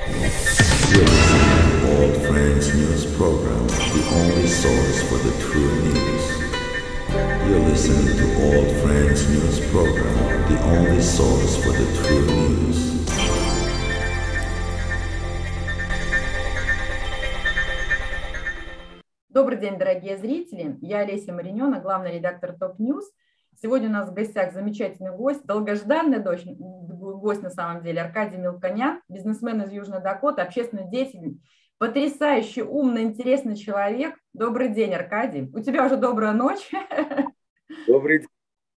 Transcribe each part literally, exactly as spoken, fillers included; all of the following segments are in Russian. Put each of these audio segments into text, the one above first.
You're listening to Old Friends News Program, the only source for the true news. You're listening to Old Friends News Program, the only source for the true news. Добрый день, дорогие зрители. Я Олеся Маринёна, главный редактор Топ Ньюс. Сегодня у нас в гостях замечательный гость, долгожданный гость на самом деле, Аркадий Мелконян, бизнесмен из Южной Дакоты, общественный деятель, потрясающий, умный, интересный человек. Добрый день, Аркадий. У тебя уже добрая ночь. Добрый день.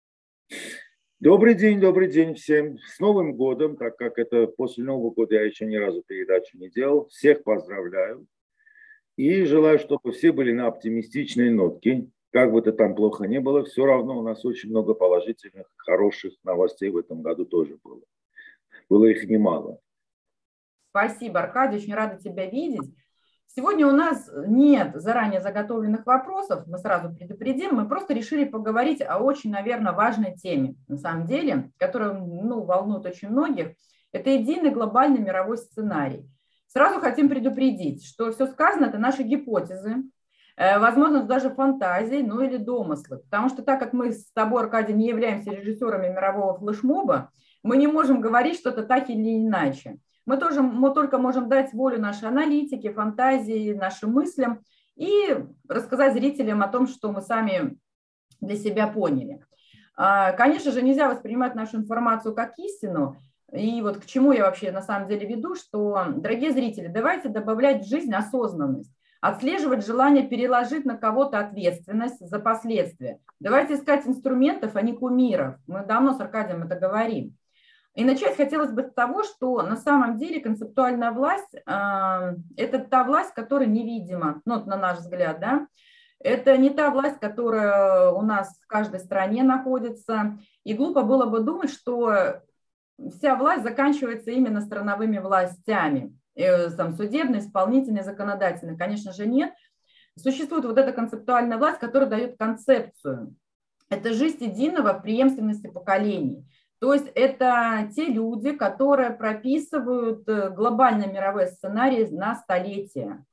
Добрый день, добрый день всем. С Новым годом, так как это после Нового года я еще ни разу передачу не делал. Всех поздравляю. И желаю, чтобы все были на оптимистичной нотке. Как бы это там плохо не было, все равно у нас очень много положительных, хороших новостей в этом году тоже было. Было их немало. Спасибо, Аркадий, очень рада тебя видеть. Сегодня у нас нет заранее заготовленных вопросов, мы сразу предупредим, мы просто решили поговорить о очень, наверное, важной теме, на самом деле, которая ну, волнует очень многих. Это единый глобальный мировой сценарий. Сразу хотим предупредить, что все сказано – это наши гипотезы, возможно, даже фантазии, ну или домыслы. Потому что так как мы с тобой, Аркадий, не являемся режиссерами мирового флешмоба, мы не можем говорить что-то так или иначе. Мы, тоже, мы только можем дать волю нашей аналитике, фантазии, нашим мыслям и рассказать зрителям о том, что мы сами для себя поняли. Конечно же, нельзя воспринимать нашу информацию как истину. И вот к чему я вообще на самом деле веду, что, дорогие зрители, давайте добавлять в жизнь осознанность, отслеживать желание переложить на кого-то ответственность за последствия. Давайте искать инструментов, а не кумиров. Мы давно с Аркадием это говорим. И начать хотелось бы с того, что на самом деле концептуальная власть э, – это та власть, которая невидима, ну, на наш взгляд, да. Это не та власть, которая у нас в каждой стране находится. И глупо было бы думать, что вся власть заканчивается именно страновыми властями, там, судебной, исполнительной, законодательной. Конечно же, нет. Существует вот эта концептуальная власть, которая дает концепцию. Это жизнь единого в преемственности поколений. То есть это те люди, которые прописывают глобальный мировой сценарий на столетия.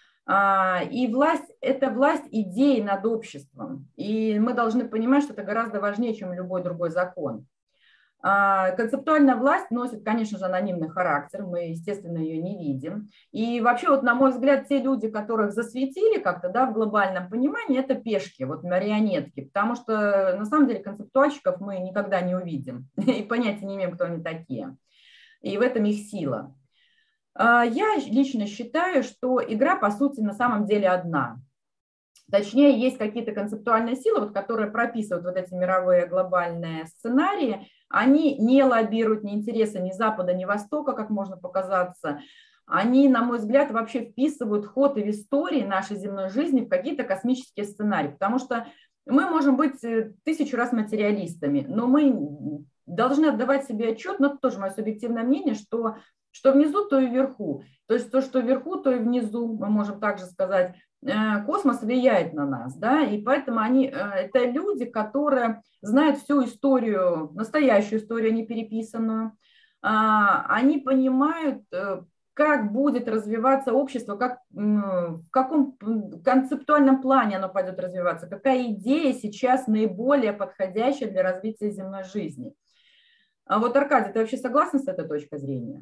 И власть – это власть идей над обществом. И мы должны понимать, что это гораздо важнее, чем любой другой закон. Концептуальная власть носит, конечно же, анонимный характер, мы, естественно, ее не видим. И вообще, вот, на мой взгляд, те люди, которых засветили как-то, да, в глобальном понимании, это пешки, вот марионетки, потому что, на самом деле, концептуальщиков мы никогда не увидим, и понятия не имеем, кто они такие. И в этом их сила. Я лично считаю, что игра, по сути, на самом деле одна. Точнее, есть какие-то концептуальные силы, вот, которые прописывают вот эти мировые глобальные сценарии. Они не лоббируют ни интересы ни Запада, ни Востока, как можно показаться. Они, на мой взгляд, вообще вписывают ход и в истории нашей земной жизни в какие-то космические сценарии. Потому что мы можем быть тысячу раз материалистами, но мы должны отдавать себе отчет, но это тоже мое субъективное мнение, что что внизу, то и вверху. То есть то, что вверху, то и внизу, мы можем также сказать, космос влияет на нас, да, и поэтому они, это люди, которые знают всю историю, настоящую историю, не переписанную, они понимают, как будет развиваться общество, как, в каком концептуальном плане оно пойдет развиваться, какая идея сейчас наиболее подходящая для развития земной жизни. А вот, Аркадий, ты вообще согласен с этой точкой зрения?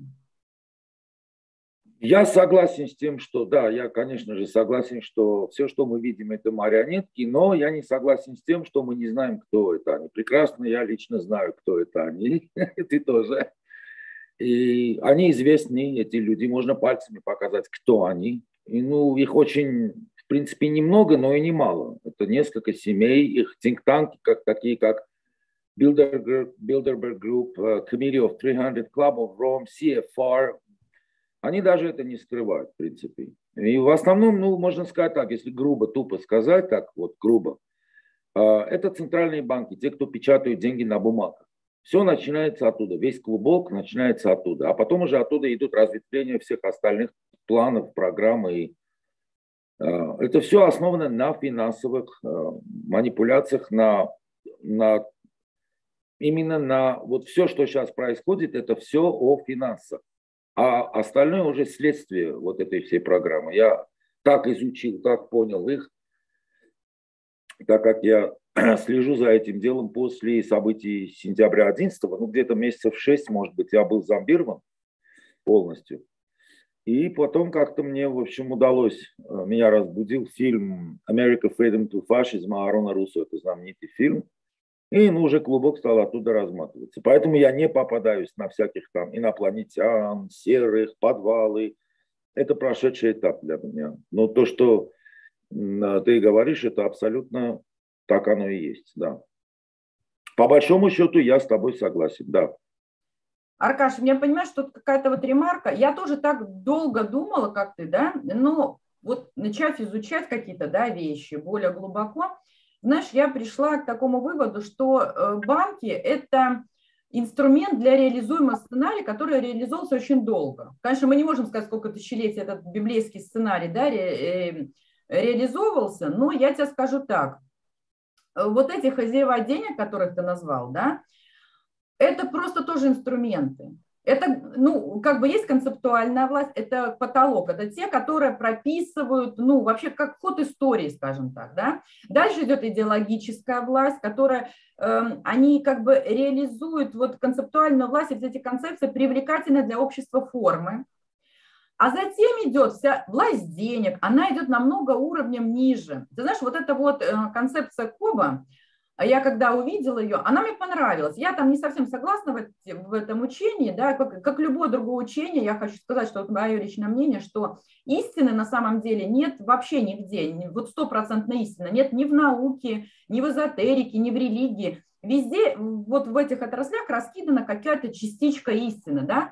Я согласен с тем, что, да, я, конечно же, согласен, что все, что мы видим, это марионетки, но я не согласен с тем, что мы не знаем, кто это они. Прекрасно, я лично знаю, кто это они, ты тоже. И они известны, эти люди, можно пальцами показать, кто они. И, ну, их очень, в принципе, немного, но и немало. Это несколько семей, их think-танки, как, такие как Bilderberg, Bilderberg Group, Committee of триста, Club of Rome, си эф ар. Они даже это не скрывают, в принципе. И в основном, ну, можно сказать так, если грубо, тупо сказать, так вот, грубо, это центральные банки, те, кто печатают деньги на бумагах. Все начинается оттуда, весь клубок начинается оттуда. А потом уже оттуда идут разветвления всех остальных планов, программ. И это все основано на финансовых манипуляциях, на, на, именно на вот все, что сейчас происходит, это все о финансах. А остальное уже следствие вот этой всей программы. Я так изучил, так понял их, так как я слежу за этим делом после событий сентября одиннадцатого, ну где-то месяцев шесть, может быть, я был зомбирован полностью. И потом как-то мне, в общем, удалось, меня разбудил фильм «America Freedom to Fascism» Аарона Руссо, это знаменитый фильм. И ну, уже клубок стал оттуда разматываться. Поэтому я не попадаюсь на всяких там инопланетян, серых, подвалы. Это прошедший этап для меня. Но то, что ты говоришь, это абсолютно так оно и есть, да. По большому счету я с тобой согласен, да. Аркаш, я понимаю, что тут какая-то вот ремарка. Я тоже так долго думала, как ты, да, но вот начав изучать какие-то, да, вещи более глубоко, знаешь, я пришла к такому выводу, что банки – это инструмент для реализуемого сценария, который реализовался очень долго. Конечно, мы не можем сказать, сколько тысячелетий этот библейский сценарий, да, ре, реализовывался, но я тебе скажу так. Вот эти хозяева денег, которых ты назвал, да, это просто тоже инструменты. Это, ну, как бы есть концептуальная власть, это потолок, это те, которые прописывают, ну, вообще как ход истории, скажем так, да. Дальше идет идеологическая власть, которая, э, они как бы реализуют вот концептуальную власть, и эти концепции привлекательны для общества формы. А затем идет вся власть денег, она идет намного уровнем ниже. Ты знаешь, вот эта вот концепция Коба, я когда увидела ее, она мне понравилась. Я там не совсем согласна в, в этом учении, да, как, как любое другое учение, я хочу сказать, что это мое личное мнение, что истины на самом деле нет вообще нигде, вот стопроцентной истины нет ни в науке, ни в эзотерике, ни в религии. Везде вот в этих отраслях раскидана какая-то частичка истины, да,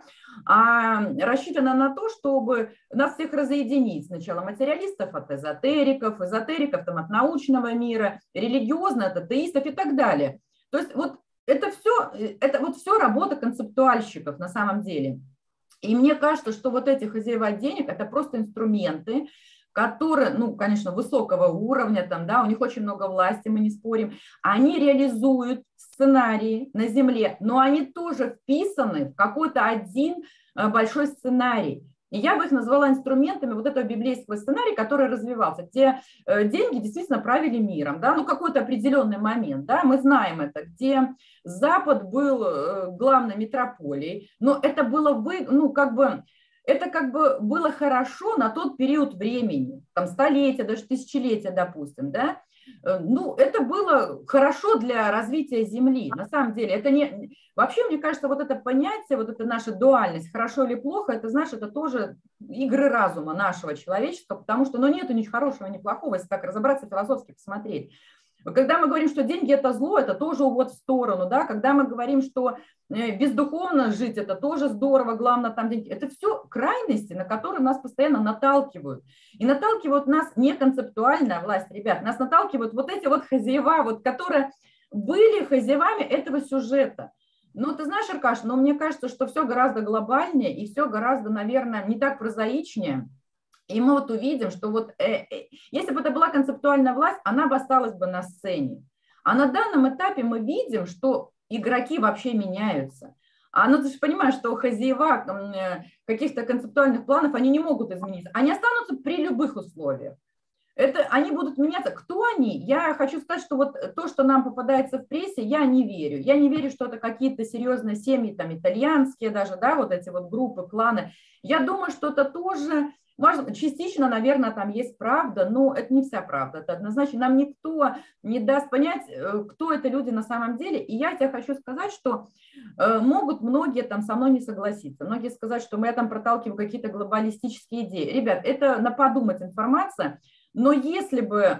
а рассчитана на то, чтобы нас всех разъединить. Сначала материалистов от эзотериков, эзотериков там, от научного мира, религиозно от атеистов и так далее. То есть вот это все, это вот все работа концептуальщиков на самом деле. И мне кажется, что вот эти хозяева денег – это просто инструменты, которые, ну, конечно, высокого уровня, там, да, у них очень много власти, мы не спорим, они реализуют сценарии на Земле, но они тоже вписаны в какой-то один большой сценарий. И я бы их назвала инструментами вот этого библейского сценария, который развивался, где деньги действительно правили миром, да, ну, какой-то определенный момент, да, мы знаем это, где Запад был главной метрополией, но это было, вы, ну, как бы, это как бы было хорошо на тот период времени, там столетия, даже тысячелетия, допустим, да. Ну, это было хорошо для развития Земли, на самом деле. Это не... Вообще, мне кажется, вот это понятие, вот эта наша дуальность, хорошо или плохо, это, знаешь, это тоже игры разума нашего человечества, потому что, ну, нету ничего хорошего, ни плохого, если так разобраться, философски посмотреть. Когда мы говорим, что деньги – это зло, это тоже увод в сторону, да. Когда мы говорим, что бездуховно жить – это тоже здорово, главное там деньги. Это все крайности, на которые нас постоянно наталкивают. И наталкивают нас не концептуальная власть, ребят, нас наталкивают вот эти вот хозяева, вот, которые были хозяевами этого сюжета. Ну, ты знаешь, Аркаш, но мне кажется, что все гораздо глобальнее и все гораздо, наверное, не так прозаичнее. И мы вот увидим, что вот э, э, если бы это была концептуальная власть, она бы осталась бы на сцене. А на данном этапе мы видим, что игроки вообще меняются. А ну ты же понимаешь, что хозяева э, каких-то концептуальных планов, они не могут измениться. Они останутся при любых условиях. Это, они будут меняться. Кто они? Я хочу сказать, что вот то, что нам попадается в прессе, я не верю. Я не верю, что это какие-то серьезные семьи, там, итальянские даже, да, вот эти вот группы, кланы. Я думаю, что это тоже... Может, частично, наверное, там есть правда, но это не вся правда. Это однозначно нам никто не даст понять, кто это люди на самом деле. И я тебе хочу сказать, что могут многие там со мной не согласиться. Многие сказать, что я там проталкиваю какие-то глобалистические идеи. Ребят, это на подумать информация. Но если бы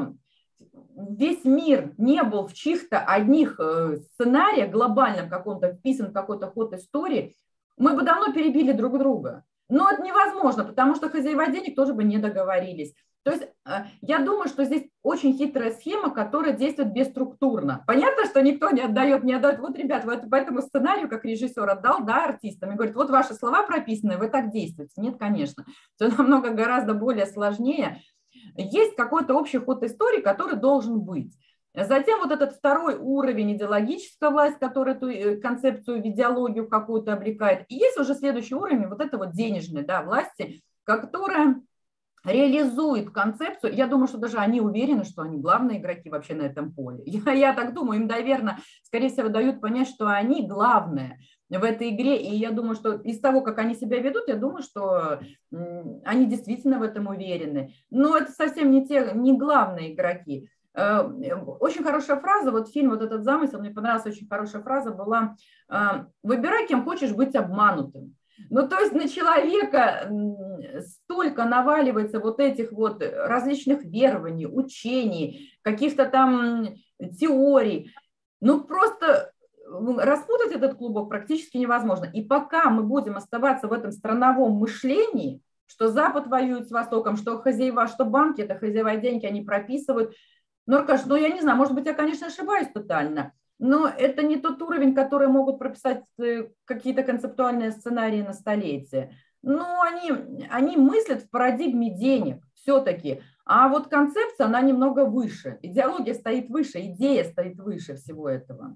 весь мир не был в чьих-то одних сценариях, глобальном каком-то, вписан в какой-то ход истории, мы бы давно перебили друг друга. Но это невозможно, потому что хозяева денег тоже бы не договорились. То есть я думаю, что здесь очень хитрая схема, которая действует бесструктурно. Понятно, что никто не отдает, не отдает. Вот, ребят, вот по этому сценарию, как режиссер отдал, да, артистам, и говорит, вот ваши слова прописаны, вы так действуете. Нет, конечно. Все намного гораздо более сложнее. Есть какой-то общий ход истории, который должен быть. Затем вот этот второй уровень идеологическая власть, который эту концепцию в идеологию какую-то облекает. И есть уже следующий уровень, вот это вот денежной, да, власти, которая реализует концепцию. Я думаю, что даже они уверены, что они главные игроки вообще на этом поле. Я, я так думаю, им, наверное, скорее всего, дают понять, что они главные в этой игре. И я думаю, что из того, как они себя ведут, я думаю, что они действительно в этом уверены. Но это совсем не те, не главные игроки. Очень хорошая фраза, вот фильм, вот этот замысел, мне понравилась очень хорошая фраза была: «Выбирай, кем хочешь быть обманутым». Ну, то есть на человека столько наваливается вот этих вот различных верований, учений, каких-то там теорий. Ну, просто распутать этот клубок практически невозможно. И пока мы будем оставаться в этом страновом мышлении, что Запад воюет с Востоком, что хозяева, что банки, это хозяева деньги, они прописывают. Ну, Аркаш, ну, я не знаю, может быть, я, конечно, ошибаюсь тотально, но это не тот уровень, который могут прописать какие-то концептуальные сценарии на столетие. Но они, они мыслят в парадигме денег все-таки. А вот концепция, она немного выше. Идеология стоит выше, идея стоит выше всего этого.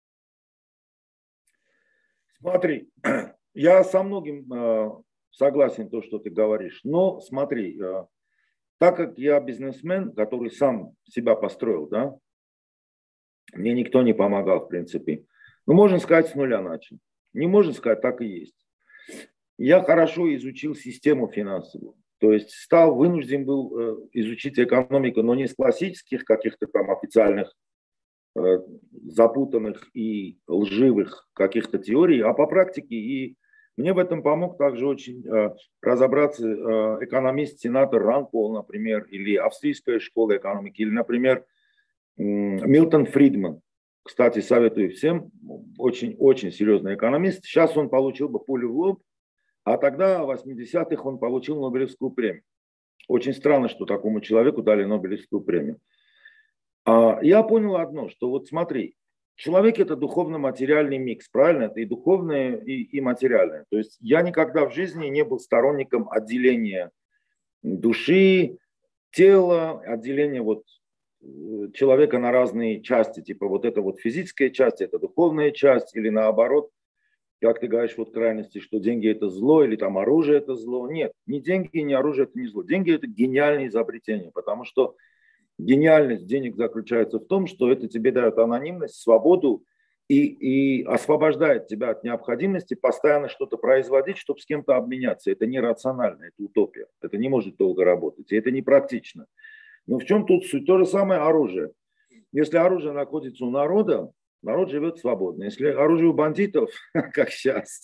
Смотри, я со многим э, согласен то, что ты говоришь. Но смотри, э, так как я бизнесмен, который сам себя построил, да, мне никто не помогал, в принципе. Ну, можно сказать, с нуля начал. Не можно сказать, так и есть. Я хорошо изучил систему финансовую. То есть стал вынужден был э, изучить экономику, но не с классических каких-то там официальных, э, запутанных и лживых каких-то теорий, а по практике. И мне в этом помог также очень э, разобраться э, экономист, сенатор Ранд Пол, например, или австрийская школа экономики, или, например, э, Милтон Фридман. Кстати, советую всем, очень-очень серьезный экономист. Сейчас он получил бы пулю в лоб, а тогда в восьмидесятых он получил Нобелевскую премию. Очень странно, что такому человеку дали Нобелевскую премию. А я понял одно, что вот смотри, человек – это духовно-материальный микс, правильно? Это и духовное, и, и материальное. То есть я никогда в жизни не был сторонником отделения души, тела, отделения вот человека на разные части. Типа вот это вот физическая часть, это духовная часть, или наоборот, как ты говоришь, вот крайности, что деньги – это зло, или там оружие – это зло. Нет, ни деньги, ни оружие – это не зло. Деньги – это гениальное изобретение, потому что гениальность денег заключается в том, что это тебе дает анонимность, свободу и, и освобождает тебя от необходимости постоянно что-то производить, чтобы с кем-то обменяться. Это нерационально, это утопия. Это не может долго работать, и это непрактично. Но в чем тут суть? То же самое оружие. Если оружие находится у народа, народ живет свободно. Если оружие у бандитов, как сейчас,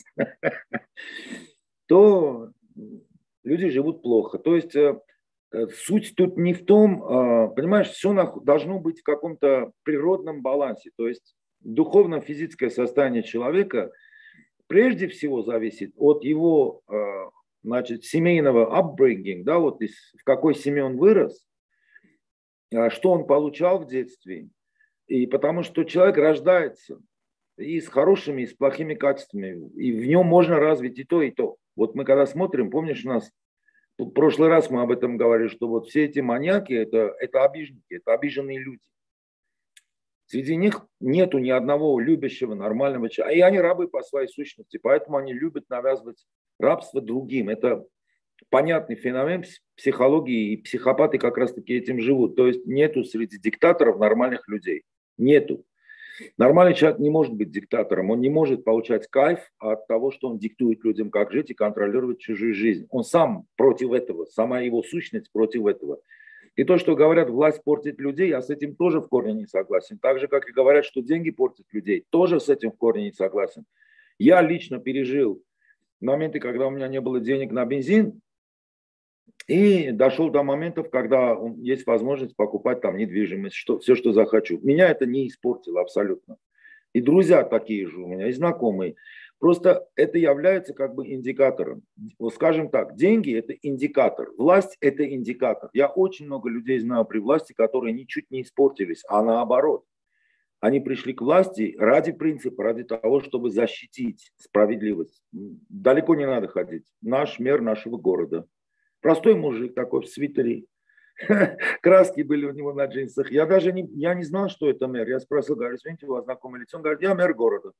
то люди живут плохо. То есть суть тут не в том, понимаешь, все должно быть в каком-то природном балансе. То есть духовно-физическое состояние человека прежде всего зависит от его, значит, семейного upbringing, да, вот из, в какой семье он вырос, что он получал в детстве. И потому что человек рождается и с хорошими, и с плохими качествами, и в нем можно развить и то, и то. Вот мы когда смотрим, помнишь, у нас в прошлый раз мы об этом говорили, что вот все эти маньяки, это, это обиженники, это обиженные люди. Среди них нету ни одного любящего, нормального человека. И они рабы по своей сущности, поэтому они любят навязывать рабство другим. Это понятный феномен психологии, и психопаты как раз-таки этим живут. То есть нету среди диктаторов нормальных людей. Нету. Нормальный человек не может быть диктатором, он не может получать кайф от того, что он диктует людям, как жить и контролировать чужую жизнь. Он сам против этого, сама его сущность против этого. И то, что говорят, власть портит людей, я с этим тоже в корне не согласен. Так же, как и говорят, что деньги портят людей, тоже с этим в корне не согласен. Я лично пережил моменты, когда у меня не было денег на бензин, и дошел до моментов, когда есть возможность покупать там недвижимость, что, все, что захочу. Меня это не испортило абсолютно. И друзья такие же у меня, и знакомые. Просто это является как бы индикатором. Вот скажем так, деньги – это индикатор, власть – это индикатор. Я очень много людей знаю при власти, которые ничуть не испортились, а наоборот. Они пришли к власти ради принципа, ради того, чтобы защитить справедливость. Далеко не надо ходить. Наш мэр нашего города. Простой мужик такой в свитере, краски были у него на джинсах. Я даже не, я не знал, что это мэр. Я спросил, говорю, извините, у вас знакомое лицо? Он говорит, я мэр города.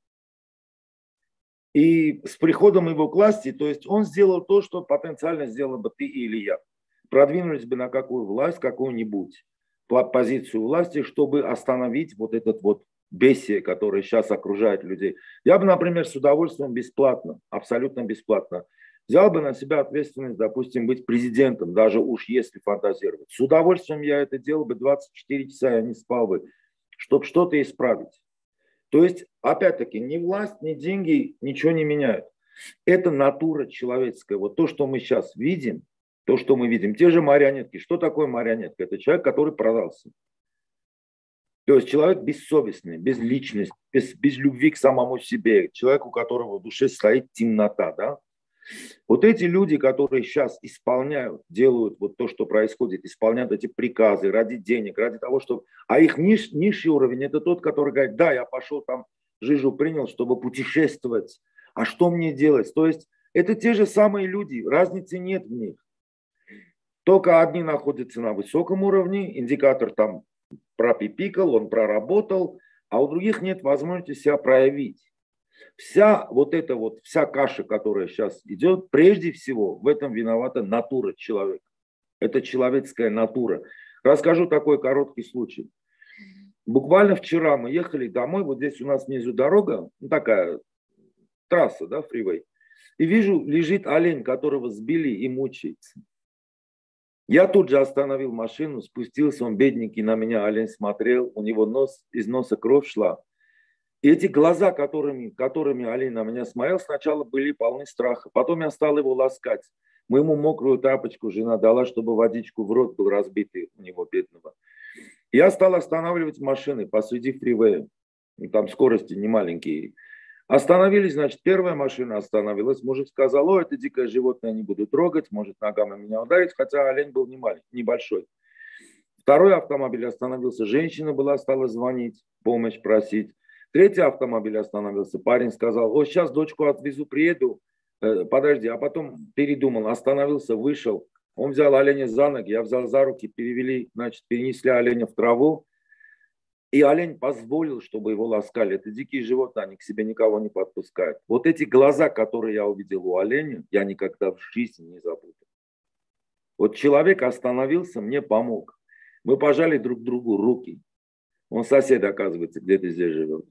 И с приходом его к власти, то есть он сделал то, что потенциально сделал бы ты или я. Продвинулись бы на какую власть, какую-нибудь позицию власти, чтобы остановить вот этот вот бесие, которое сейчас окружает людей. Я бы, например, с удовольствием бесплатно, абсолютно бесплатно, взял бы на себя ответственность, допустим, быть президентом, даже уж если фантазировать. С удовольствием я это делал бы двадцать четыре часа, я не спал бы, чтобы что-то исправить. То есть, опять-таки, ни власть, ни деньги ничего не меняют. Это натура человеческая. Вот то, что мы сейчас видим, то, что мы видим, те же марионетки. Что такое марионетка? Это человек, который продался. То есть человек бессовестный, без личности, без, без любви к самому себе. Человек, у которого в душе стоит темнота. Да? Вот эти люди, которые сейчас исполняют, делают вот то, что происходит, исполняют эти приказы ради денег, ради того, чтобы... А их ниж, низший уровень – это тот, который говорит, да, я пошел там, жижу принял, чтобы путешествовать. А что мне делать? То есть это те же самые люди, разницы нет в них. Только одни находятся на высоком уровне, индикатор там пропипикал, он проработал, а у других нет возможности себя проявить. Вся вот эта вот, вся каша, которая сейчас идет, прежде всего в этом виновата натура человека. Это человеческая натура. Расскажу такой короткий случай. Буквально вчера мы ехали домой, вот здесь у нас внизу дорога, ну, такая трасса, да, фривей, и вижу, лежит олень, которого сбили и мучается. Я тут же остановил машину, спустился, он бедненький на меня, олень смотрел, у него нос, из носа кровь шла. И эти глаза, которыми, которыми олень на меня смотрел, сначала были полны страха. Потом я стал его ласкать. Мы ему мокрую тапочку жена дала, чтобы водичку в рот был разбитый у него бедного. Я стал останавливать машины посреди фривея. Там скорости не маленькие. Остановились, значит, первая машина остановилась. Мужик сказал, о, это дикое животное, не буду трогать, может ногами меня ударить, хотя олень был не маленький, небольшой. Второй автомобиль остановился, женщина была, стала звонить, помощь просить. Третий автомобиль остановился, парень сказал, о, сейчас дочку отвезу, приеду, э, подожди, а потом передумал, остановился, вышел. Он взял оленя за ноги, я взял за руки, перевели, значит, перенесли оленя в траву. И олень позволил, чтобы его ласкали. Это дикие животные, они к себе никого не подпускают. Вот эти глаза, которые я увидел у оленя, я никогда в жизни не забуду. Вот человек остановился, мне помог. Мы пожали друг другу руки. Он сосед, оказывается, где-то здесь живет.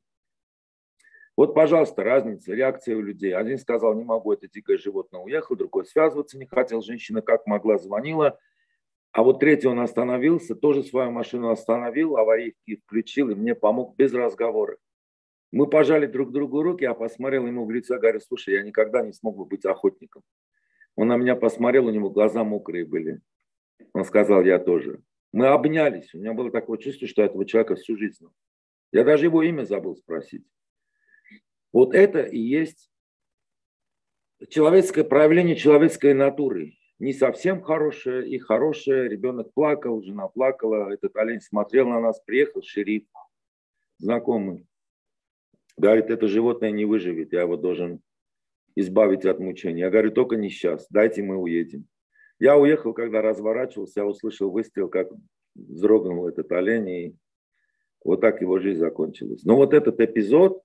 Вот, пожалуйста, разница, реакция у людей. Один сказал, не могу, это дикое животное, уехал, другой связываться не хотел. Женщина как могла звонила. А вот третий он остановился, тоже свою машину остановил, аварийки включил и мне помог без разговора. Мы пожали друг другу руки, я посмотрел ему в лицо, говорю, слушай, я никогда не смог бы быть охотником. Он на меня посмотрел, у него глаза мокрые были. Он сказал, я тоже. Мы обнялись, у меня было такое чувство, что этого человека всю жизнь знал. Я даже его имя забыл спросить. Вот это и есть человеческое проявление человеческой натуры. Не совсем хорошее и хорошее. Ребенок плакал, жена плакала. Этот олень смотрел на нас. Приехал шериф, знакомый. Говорит, это животное не выживет. Я его должен избавить от мучений. Я говорю, только не сейчас. Дайте мы уедем. Я уехал, когда разворачивался, я услышал выстрел, как вздрогнул этот олень. И вот так его жизнь закончилась. Но вот этот эпизод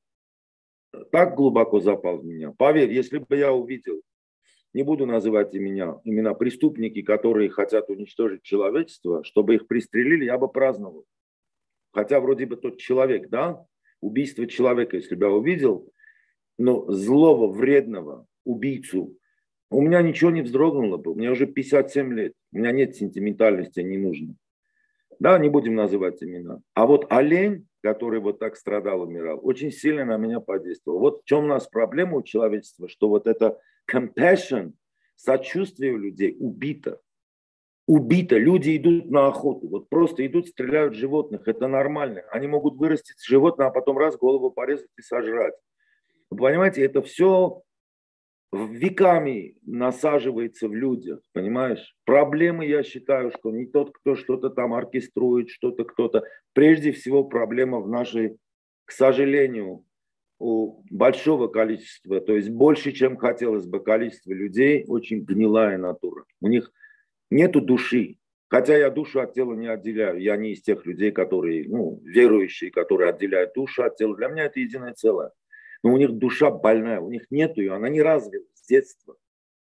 так глубоко запал в меня. Поверь, если бы я увидел, не буду называть имена, имена преступники, которые хотят уничтожить человечество, чтобы их пристрелили, я бы праздновал. Хотя вроде бы тот человек, да, убийство человека, если бы я увидел, но злого, вредного убийцу, у меня ничего не вздрогнуло бы. У меня уже пятьдесят семь лет, у меня нет сентиментальности, не нужно. Да, не будем называть имена. А вот олень, который вот так страдал, умирал, очень сильно на меня подействовал. Вот в чем у нас проблема у человечества, что вот это compassion, сочувствие у людей убито. Убито. Люди идут на охоту, вот просто идут, стреляют животных. Это нормально. Они могут вырастить животное, а потом раз голову порезать и сожрать. Вы понимаете, это все веками насаживается в людях, понимаешь? Проблемы, я считаю, что не тот, кто что-то там оркеструет, что-то кто-то. Прежде всего проблема в нашей, к сожалению, у большого количества, то есть больше, чем хотелось бы, количество людей, очень гнилая натура. У них нету души. Хотя я душу от тела не отделяю. Я не из тех людей, которые, ну, верующие, которые отделяют душу от тела. Для меня это единое целое. Но у них душа больная, у них нет ее, она не развита с детства.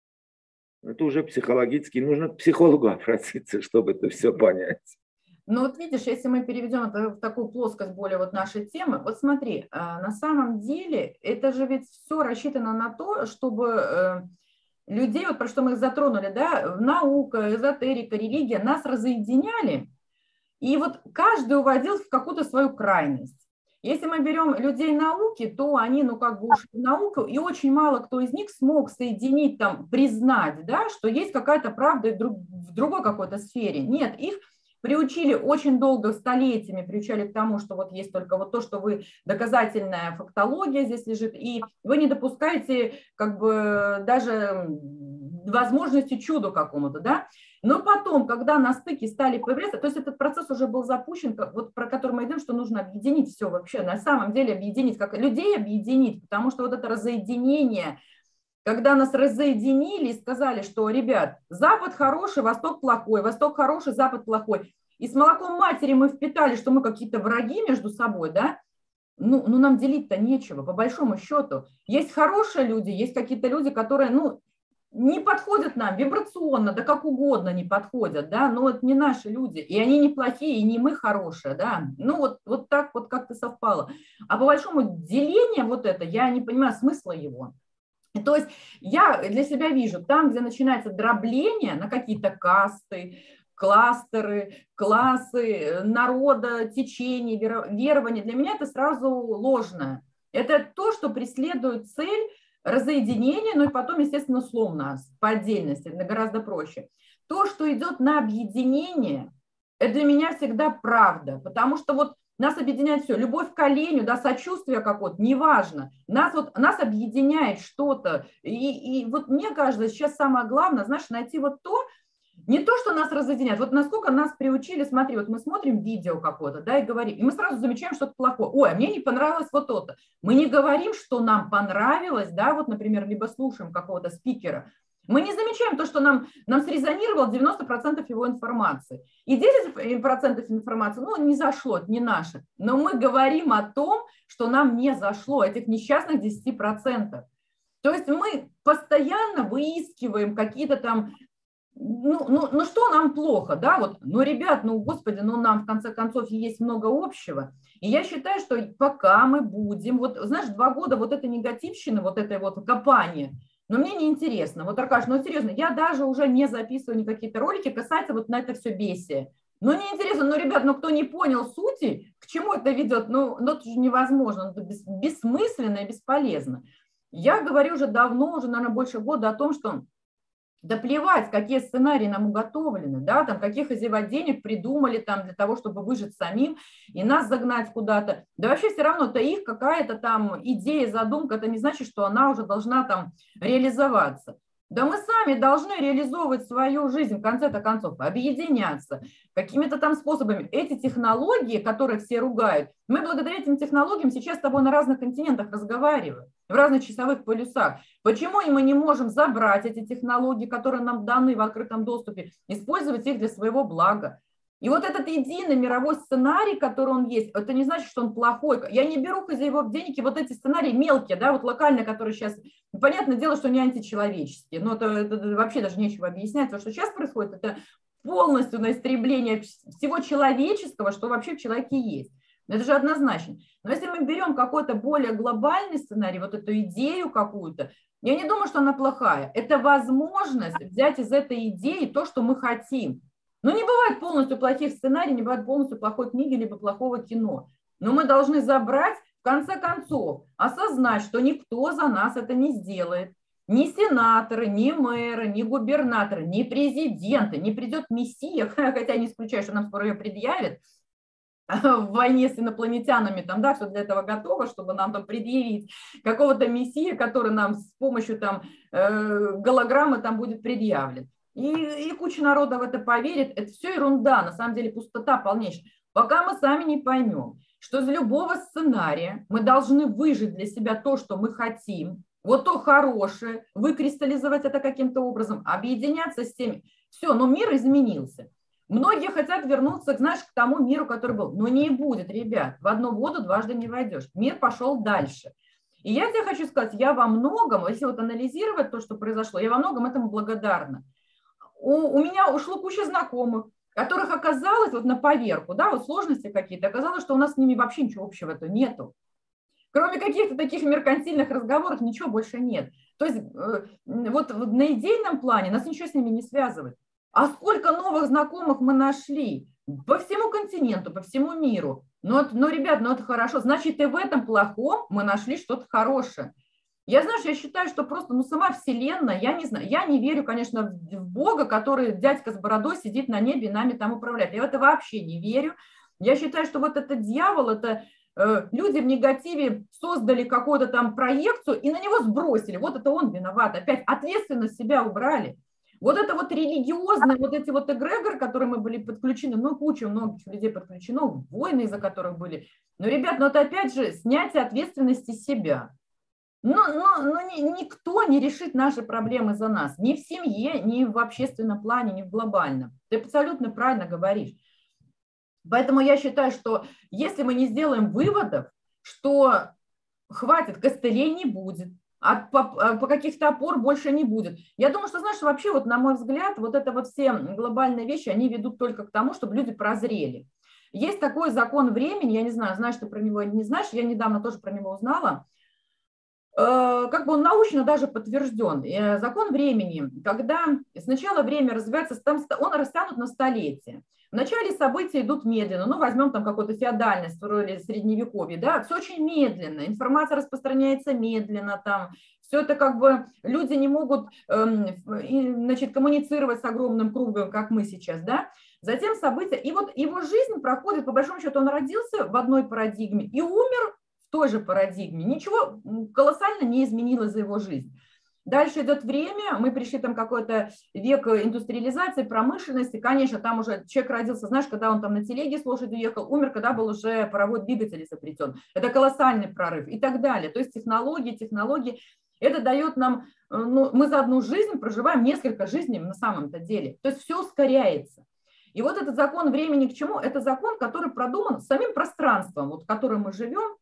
Это уже психологически, нужно к психологу обратиться, чтобы это все понять. Ну вот видишь, если мы переведем это в такую плоскость более вот нашей темы, вот смотри, на самом деле это же ведь все рассчитано на то, чтобы людей, вот про что мы их затронули, да, наука, эзотерика, религия нас разъединяли, и вот каждый уводил в какую-то свою крайность. Если мы берем людей науки, то они, ну, как бы ушли в науку, и очень мало кто из них смог соединить, там, признать, да, что есть какая-то правда в другой какой-то сфере. Нет, их приучили очень долго, столетиями приучали к тому, что вот есть только вот то, что вы, доказательная фактология здесь лежит, и вы не допускаете, как бы, даже возможности чуду какому-то, да. Но потом, когда на стыке стали появляться, то есть этот процесс уже был запущен, вот про который мы идем, что нужно объединить все вообще, на самом деле объединить, как людей объединить, потому что вот это разъединение, когда нас разъединили и сказали, что, ребят, Запад хороший, Восток плохой, Восток хороший, Запад плохой, и с молоком матери мы впитали, что мы какие-то враги между собой, да, ну, ну нам делить-то нечего, по большому счету. Есть хорошие люди, есть какие-то люди, которые, ну, не подходят нам вибрационно, да как угодно не подходят, да, но это не наши люди, и они не плохие, и не мы хорошие, да, ну вот, вот так вот как-то совпало. А по большому деление вот это, я не понимаю смысла его. То есть я для себя вижу, там, где начинается дробление на какие-то касты, кластеры, классы, народа, течения, верования, для меня это сразу ложное. Это то, что преследует цель разъединение, ну и потом, естественно, слом нас по отдельности, это гораздо проще. То, что идет на объединение, это для меня всегда правда, потому что вот нас объединяет все, любовь к оленю, да, сочувствие какое-то, неважно, нас, вот, нас объединяет что-то, и, и вот мне кажется, сейчас самое главное, знаешь, найти вот то, не то, что нас разъединяет, вот насколько нас приучили, смотри, вот мы смотрим видео какое-то, да, и говорим, и мы сразу замечаем что-то плохое. Ой, а мне не понравилось вот это. Мы не говорим, что нам понравилось, да, вот, например, либо слушаем какого-то спикера. Мы не замечаем то, что нам, нам срезонировало девяносто процентов его информации. И десять процентов информации, ну, не зашло, это не наше. Но мы говорим о том, что нам не зашло, этих несчастных десять процентов. То есть мы постоянно выискиваем какие-то там... Ну, ну, ну что нам плохо, да, вот, ну, ребят, ну, господи, ну, нам в конце концов есть много общего, и я считаю, что пока мы будем, вот, знаешь, два года вот этой негативщины, вот этой вот копания, но мне неинтересно, вот, Аркаш, ну, серьезно, я даже уже не записываю никакие-то ролики касается вот на это все бесие, ну, неинтересно, ну, ребят, ну, кто не понял сути, к чему это ведет, ну, ну это же невозможно, это бессмысленно и бесполезно. Я говорю уже давно, уже, наверное, больше года о том, что да плевать, какие сценарии нам уготовлены, да, там, каких изъявать денег придумали там для того, чтобы выжить самим и нас загнать куда-то. Да вообще все равно это их какая-то там идея, задумка, это не значит, что она уже должна там реализоваться. Да мы сами должны реализовывать свою жизнь, в конце-то концов, объединяться какими-то там способами. Эти технологии, которые все ругают, мы благодаря этим технологиям сейчас с тобой на разных континентах разговариваем, в разных часовых полюсах. Почему мы не можем забрать эти технологии, которые нам даны в открытом доступе, использовать их для своего блага? И вот этот единый мировой сценарий, который он есть, это не значит, что он плохой. Я не беру за его деньги вот эти сценарии мелкие, да, вот локальные, которые сейчас, понятное дело, что не античеловеческие, но это, это вообще даже нечего объяснять. То, что сейчас происходит, это полностью на истребление всего человеческого, что вообще в человеке есть. Это же однозначно. Но если мы берем какой-то более глобальный сценарий, вот эту идею какую-то, я не думаю, что она плохая. Это возможность взять из этой идеи то, что мы хотим. Но не бывает полностью плохих сценариев, не бывает полностью плохой книги, либо плохого кино. Но мы должны забрать, в конце концов, осознать, что никто за нас это не сделает. Ни сенаторы, ни мэры, ни губернаторы, ни президенты. Не придет мессия, хотя не исключаю, что нам скоро ее предъявят, в войне с инопланетянами, там, да, все для этого готово, чтобы нам там предъявить какого-то мессия, который нам с помощью там э, голограммы там будет предъявлен. И, и куча народа в это поверит. Это все ерунда, на самом деле пустота полнейшая. Пока мы сами не поймем, что из любого сценария мы должны выжить для себя то, что мы хотим, вот то хорошее, выкристаллизовать это каким-то образом, объединяться с теми. Все, но мир изменился. Многие хотят вернуться, знаешь, к тому миру, который был. Но не будет, ребят. В одну воду дважды не войдешь. Мир пошел дальше. И я тебе хочу сказать, я во многом, если вот анализировать то, что произошло, я во многом этому благодарна. У, у меня ушло куча знакомых, которых оказалось вот на поверку, да, вот сложности какие-то, оказалось, что у нас с ними вообще ничего общего-то нету. Кроме каких-то таких меркантильных разговоров ничего больше нет. То есть э, вот, вот на идейном плане нас ничего с ними не связывает. А сколько новых знакомых мы нашли по всему континенту, по всему миру. Но, но, ребят, ну это хорошо. Значит, и в этом плохом мы нашли что-то хорошее. Я, знаешь, я считаю, что просто, ну, сама Вселенная, я не знаю, я не верю, конечно, в Бога, который дядька с бородой сидит на небе и нами там управляет. Я в это вообще не верю. Я считаю, что вот этот дьявол, это э, люди в негативе создали какую-то там проекцию и на него сбросили. Вот это он виноват. Опять ответственность себя убрали. Вот это вот религиозные, вот эти вот эгрегоры, которые мы были подключены, ну, куча многих людей подключено, войны из-за которых были. Но, ребят, ну, это опять же снятие ответственности с себя. Но, но, но ни, никто не решит наши проблемы за нас. Ни в семье, ни в общественном плане, ни в глобальном. Ты абсолютно правильно говоришь. Поэтому я считаю, что если мы не сделаем выводов, что хватит, костылей не будет, а по, по каких-то опор больше не будет. Я думаю, что, знаешь, вообще, вот на мой взгляд, вот это вот все глобальные вещи, они ведут только к тому, чтобы люди прозрели. Есть такой закон времени, я не знаю, знаешь ты про него или не знаешь, я недавно тоже про него узнала. Как бы он научно даже подтвержден. Закон времени, когда сначала время развивается, он растянут на столетия. Вначале события идут медленно, ну возьмем там какую-то феодальность или средневековье, да, все очень медленно, информация распространяется медленно, там, все это как бы люди не могут, эм, значит, коммуницировать с огромным кругом, как мы сейчас, да. Затем события, и вот его жизнь проходит, по большому счету, он родился в одной парадигме и умер в той же парадигме, ничего колоссально не изменилось за его жизнь. Дальше идет время, мы пришли там какой-то век индустриализации, промышленности, конечно, там уже человек родился, знаешь, когда он там на телеге с лошадью ехал, умер, когда был уже паровой двигатель изобретен. Это колоссальный прорыв и так далее. То есть технологии, технологии, это дает нам, ну, мы за одну жизнь проживаем несколько жизней на самом-то деле. То есть все ускоряется. И вот этот закон времени к чему? Это закон, который продуман самим пространством, вот, в котором мы живем,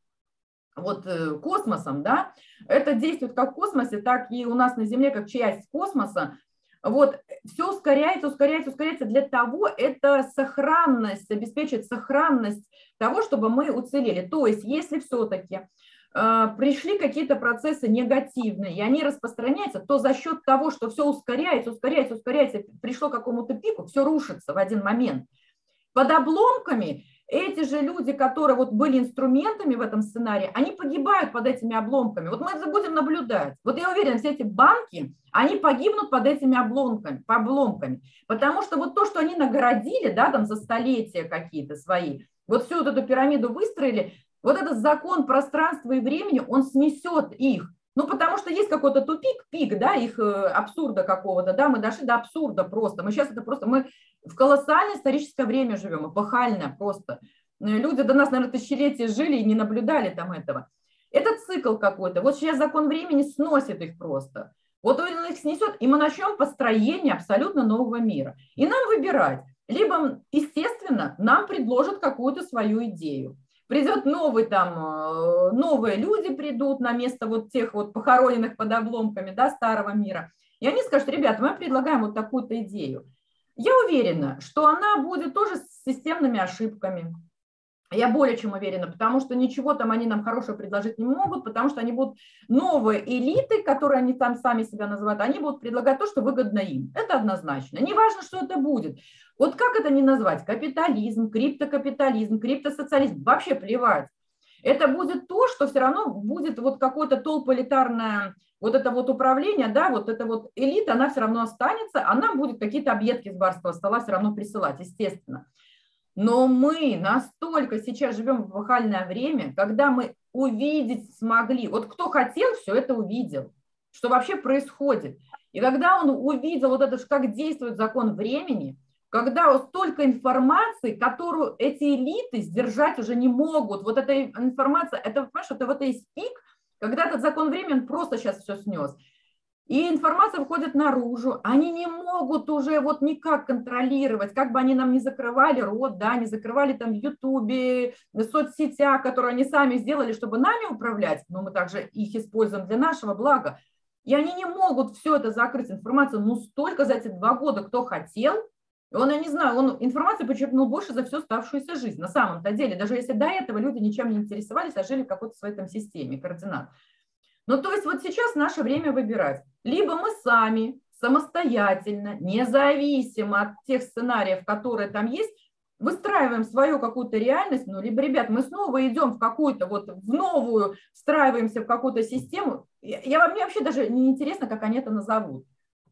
вот космосом, да, это действует как в космосе, так и у нас на Земле, как часть космоса. Вот, все ускоряется, ускоряется, ускоряется. Для того это сохранность, обеспечить сохранность того, чтобы мы уцелели. То есть, если все-таки э, пришли какие-то процессы негативные, и они распространяются, то за счет того, что все ускоряется, ускоряется, ускоряется, пришло к какому-то пику, все рушится в один момент. Под обломками эти же люди, которые вот были инструментами в этом сценарии, они погибают под этими обломками. Вот мы это будем наблюдать. Вот я уверена, все эти банки, они погибнут под этими обломками, обломками. Потому что вот то, что они наградили, да, там за столетия какие-то свои, вот всю вот эту пирамиду выстроили, вот этот закон пространства и времени, он снесет их. Ну, потому что есть какой-то тупик, пик, да, их абсурда какого-то, да, мы дошли до абсурда просто. Мы сейчас это просто, мы в колоссальное историческое время живем, эпохальное просто. Люди до нас, наверное, тысячелетия жили и не наблюдали там этого. Это цикл какой-то. Вот сейчас закон времени сносит их просто. Вот он их снесет, и мы начнем построение абсолютно нового мира. И нам выбирать. Либо, естественно, нам предложат какую-то свою идею. Придет новый там, новые люди придут на место вот тех вот похороненных под обломками, да, старого мира. И они скажут: ребята, мы предлагаем вот такую-то идею. Я уверена, что она будет тоже с системными ошибками. Я более чем уверена, потому что ничего там они нам хорошего предложить не могут, потому что они будут новые элиты, которые они там сами себя называют, они будут предлагать то, что выгодно им. Это однозначно. Неважно, что это будет. Вот как это не назвать? Капитализм, криптокапитализм, криптосоциализм. Вообще плевать. Это будет то, что все равно будет вот какое-то толполитарное вот это вот управление, да, вот эта вот элита, она все равно останется, она будет какие-то объедки с барского стола все равно присылать, естественно. Но мы настолько сейчас живем в эпохальное время, когда мы увидеть смогли, вот кто хотел, все это увидел, что вообще происходит. И когда он увидел вот это, как действует закон времени, когда вот столько информации, которую эти элиты сдержать уже не могут, вот эта информация, это, понимаешь, это вот есть пик, когда этот закон времени просто сейчас все снес. и информация выходит наружу, они не могут уже вот никак контролировать, как бы они нам не закрывали рот, да, не закрывали там в Ютубе, в соцсетях, которые они сами сделали, чтобы нами управлять, но мы также их используем для нашего блага. И они не могут все это закрыть, информацию, ну столько за эти два года кто хотел, и он, я не знаю, он информацию почерпнул больше за всю оставшуюся жизнь, на самом-то деле, даже если до этого люди ничем не интересовались, а жили в какой-то своей там системе координат. Ну, то есть вот сейчас наше время выбирать. Либо мы сами, самостоятельно, независимо от тех сценариев, которые там есть, выстраиваем свою какую-то реальность, ну, либо, ребят, мы снова идем в какую-то вот, в новую, встраиваемся в какую-то систему. Я, я, мне вообще даже не интересно, как они это назовут.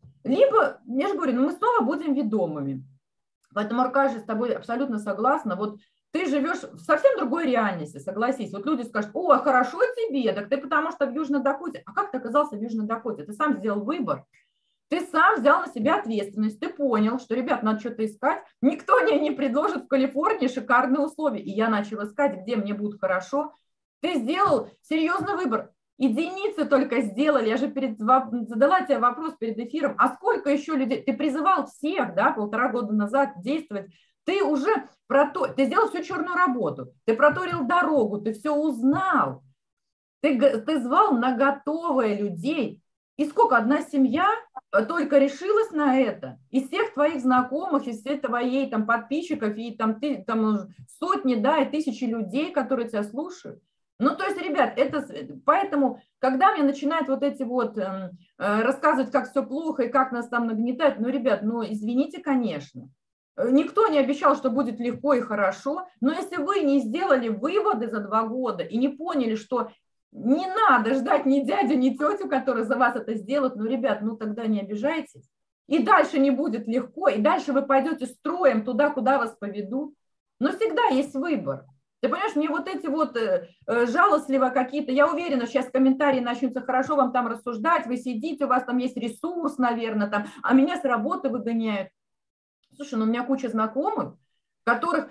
Либо, я же говорю, ну, мы снова будем ведомыми. Поэтому, Аркаша, с тобой абсолютно согласна. Вот ты живешь в совсем другой реальности, согласись. Вот люди скажут, о, хорошо тебе, так ты потому что в Южной Дакоте. А как ты оказался в Южной Дакоте? Ты сам сделал выбор. Ты сам взял на себя ответственность. Ты понял, что, ребят, надо что-то искать. Никто мне не предложит в Калифорнии шикарные условия. И я начал искать, где мне будет хорошо. Ты сделал серьезный выбор. Единицы только сделали. Я же перед, задала тебе вопрос перед эфиром. А сколько еще людей? Ты призывал всех, да, полтора года назад действовать. Ты уже прото... ты сделал всю черную работу, ты проторил дорогу, ты все узнал, ты, ты звал на готовые людей. И сколько одна семья только решилась на это? Из всех твоих знакомых, из всех твоей там, подписчиков, и там, ты, там сотни, да, и тысячи людей, которые тебя слушают. Ну, то есть, ребят, это, поэтому, когда мне начинают вот эти вот э, рассказывать, как все плохо и как нас там нагнетают, ну, ребят, ну, извините, конечно. Никто не обещал, что будет легко и хорошо, но если вы не сделали выводы за два года и не поняли, что не надо ждать ни дядю, ни тетю, которые за вас это сделают, ну, ребят, ну, тогда не обижайтесь. И дальше не будет легко, и дальше вы пойдете строем туда, куда вас поведут. Но всегда есть выбор. Ты понимаешь, мне вот эти вот э, жалостливо какие-то, я уверена, сейчас комментарии начнутся, хорошо вам там рассуждать, вы сидите, у вас там есть ресурс, наверное, там, а меня с работы выгоняют. Слушай, ну у меня куча знакомых, которых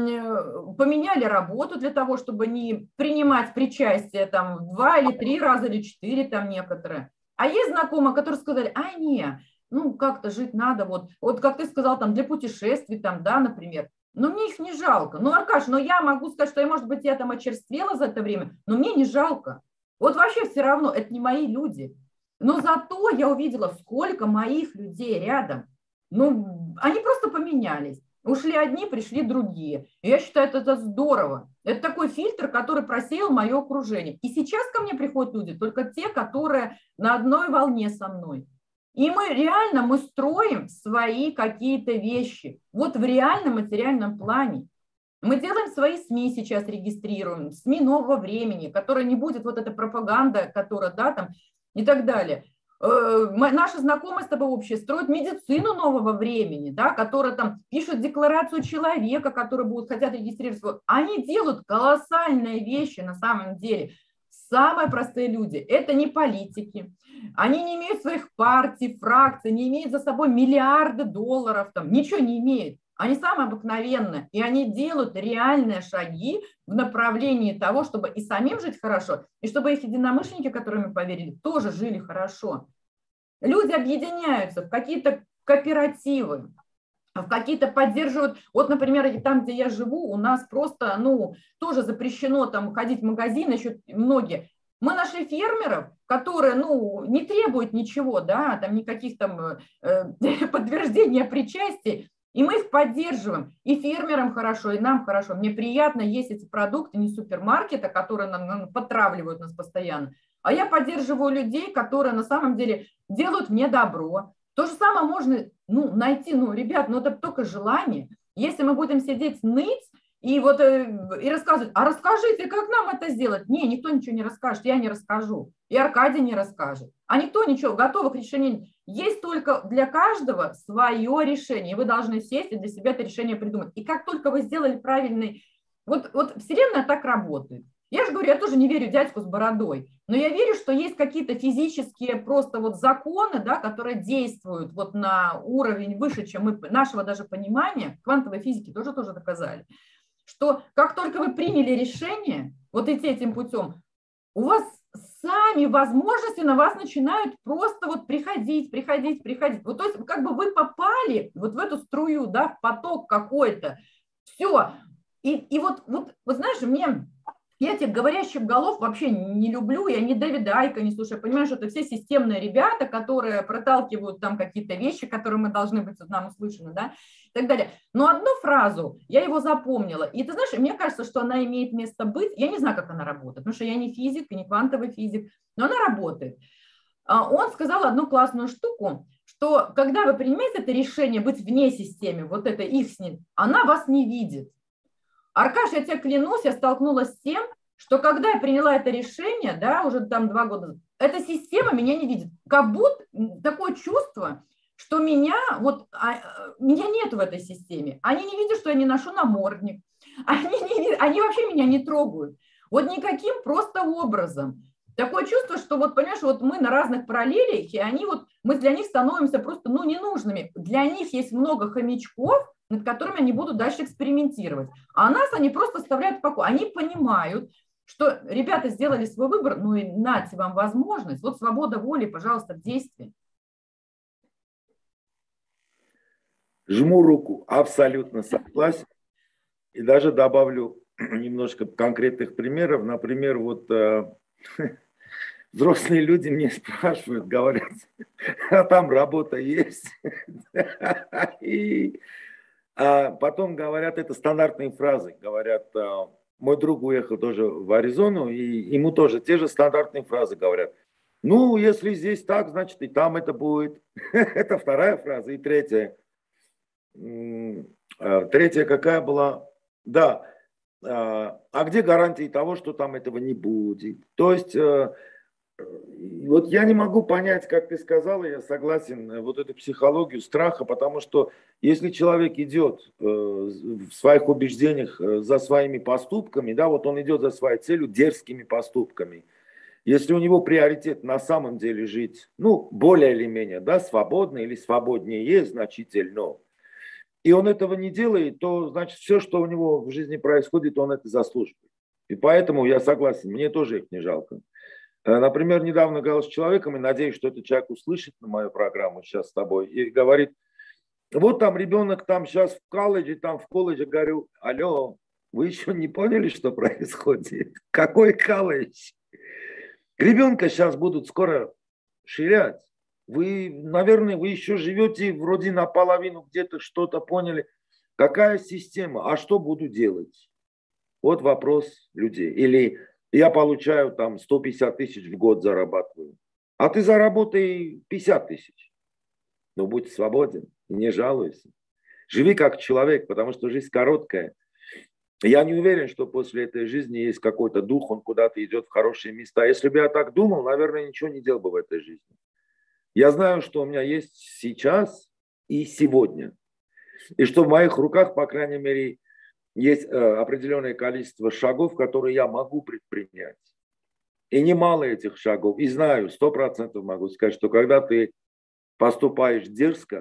поменяли работу для того, чтобы не принимать причастие там два или три раза, или четыре там некоторые. А есть знакомые, которые сказали, а не, ну как-то жить надо, вот, вот как ты сказал, там для путешествий, там, да, например. Но мне их не жалко. Ну, Аркаш, но я могу сказать, что, я, может быть, я там очерствела за это время, но мне не жалко. Вот вообще все равно, это не мои люди. Но зато я увидела, сколько моих людей рядом. Ну, они просто поменялись. Ушли одни, пришли другие. И я считаю, это, это здорово. Это такой фильтр, который просеял мое окружение. И сейчас ко мне приходят люди, только те, которые на одной волне со мной. И мы реально, мы строим свои какие-то вещи. Вот в реальном материальном плане. Мы делаем свои СМИ сейчас, регистрируем, СМИ нового времени, которая не будет вот эта пропаганда, которая, да, там, и так далее. Наши знакомые с тобой общие строят медицину нового времени, да, которые там пишут декларацию человека, которые будут, хотят регистрироваться. Они делают колоссальные вещи на самом деле. Самые простые люди. Это не политики. Они не имеют своих партий, фракций, не имеют за собой миллиарды долларов, там, ничего не имеют. Они самые обыкновенные, и они делают реальные шаги в направлении того, чтобы и самим жить хорошо, и чтобы их единомышленники, которые мы поверили, тоже жили хорошо. Люди объединяются в какие-то кооперативы, в какие-то поддерживают. Вот, например, там, где я живу, у нас просто, ну, тоже запрещено там ходить в магазин, еще многие. Мы нашли фермеров, которые, ну, не требуют ничего, да, там никаких там э, подтверждения причастия, и мы их поддерживаем. И фермерам хорошо, и нам хорошо. Мне приятно есть эти продукты не супермаркета, которые нам, нам потравливают нас постоянно, а я поддерживаю людей, которые на самом деле делают мне добро. То же самое можно, ну, найти, ну, ребят, ну, это только желание. Если мы будем сидеть ныть и вот и рассказывать, а расскажите, как нам это сделать? Не, никто ничего не расскажет, я не расскажу, и Аркадий не расскажет. А никто ничего, готовых решений. Есть только для каждого свое решение, и вы должны сесть и для себя это решение придумать. И как только вы сделали правильный, вот, вот Вселенная так работает. Я же говорю, я тоже не верю в дядьку с бородой, но я верю, что есть какие-то физические просто вот законы, да, которые действуют вот на уровень выше, чем мы, нашего даже понимания. Квантовой физики тоже тоже доказали, что как только вы приняли решение вот идти этим путем, у вас сами возможности на вас начинают просто вот приходить, приходить, приходить. Вот, то есть как бы вы попали вот в эту струю, да, в поток какой-то. Все. И, и вот, вот, вот знаешь, мне... Я этих говорящих голов вообще не люблю, я не Дэвида Айка не слушаю, понимаешь, это все системные ребята, которые проталкивают там какие-то вещи, которые мы должны быть нам услышаны, да, и так далее. Но одну фразу, я его запомнила, и ты знаешь, мне кажется, что она имеет место быть, я не знаю, как она работает, потому что я не физик и не квантовый физик, но она работает. Он сказал одну классную штуку, что когда вы принимаете это решение быть вне системы, вот это их с ним, она вас не видит. Аркаш, я тебе клянусь, я столкнулась с тем, что когда я приняла это решение, да, уже там два года, эта система меня не видит. Как будто такое чувство, что меня, вот, а, меня нет в этой системе. Они не видят, что я не ношу намордник. Они, не, они вообще меня не трогают. Вот никаким просто образом. Такое чувство, что вот, понимаешь, вот мы на разных параллелях, и они вот, мы для них становимся просто, ну, ненужными. Для них есть много хомячков, над которыми они будут дальше экспериментировать. А нас они просто оставляют в покое. Они понимают, что ребята сделали свой выбор, ну и нате вам возможность. Вот свобода воли, пожалуйста, в действии. Жму руку, абсолютно согласен. И даже добавлю немножко конкретных примеров. Например, вот э, взрослые люди мне спрашивают, говорят, а там работа есть. И а потом говорят, это стандартные фразы. Говорят, мой друг уехал тоже в Аризону, и ему тоже те же стандартные фразы говорят. Ну, если здесь так, значит и там это будет. Это вторая фраза. И третья. Третья какая была? Да. А где гарантии того, что там этого не будет? То есть... Вот я не могу понять, как ты сказала, я согласен, вот эту психологию страха, потому что если человек идет в своих убеждениях за своими поступками, да, вот он идет за своей целью дерзкими поступками, если у него приоритет на самом деле жить, ну, более или менее, да, свободно или свободнее есть значительно, и он этого не делает, то, значит, все, что у него в жизни происходит, он это заслуживает. И поэтому я согласен, мне тоже их не жалко. Например, недавно говорил с человеком, и надеюсь, что этот человек услышит на мою программу сейчас с тобой, и говорит, вот там ребенок там сейчас в колледже, там в колледже, говорю, алло, вы еще не поняли, что происходит? Какой колледж? Ребенка сейчас будут скоро ширять. Вы, наверное, вы еще живете вроде наполовину, где-то что-то поняли. Какая система? А что буду делать? Вот вопрос людей. Или... Я получаю там сто пятьдесят тысяч в год зарабатываю. А ты заработай пятьдесят тысяч. Ну, будь свободен, не жалуйся. Живи как человек, потому что жизнь короткая. Я не уверен, что после этой жизни есть какой-то дух, он куда-то идет в хорошие места. Если бы я так думал, наверное, ничего не делал бы в этой жизни. Я знаю, что у меня есть сейчас и сегодня. И что в моих руках, по крайней мере, есть определенное количество шагов, которые я могу предпринять. И немало этих шагов. И знаю, сто процентов могу сказать, что когда ты поступаешь дерзко,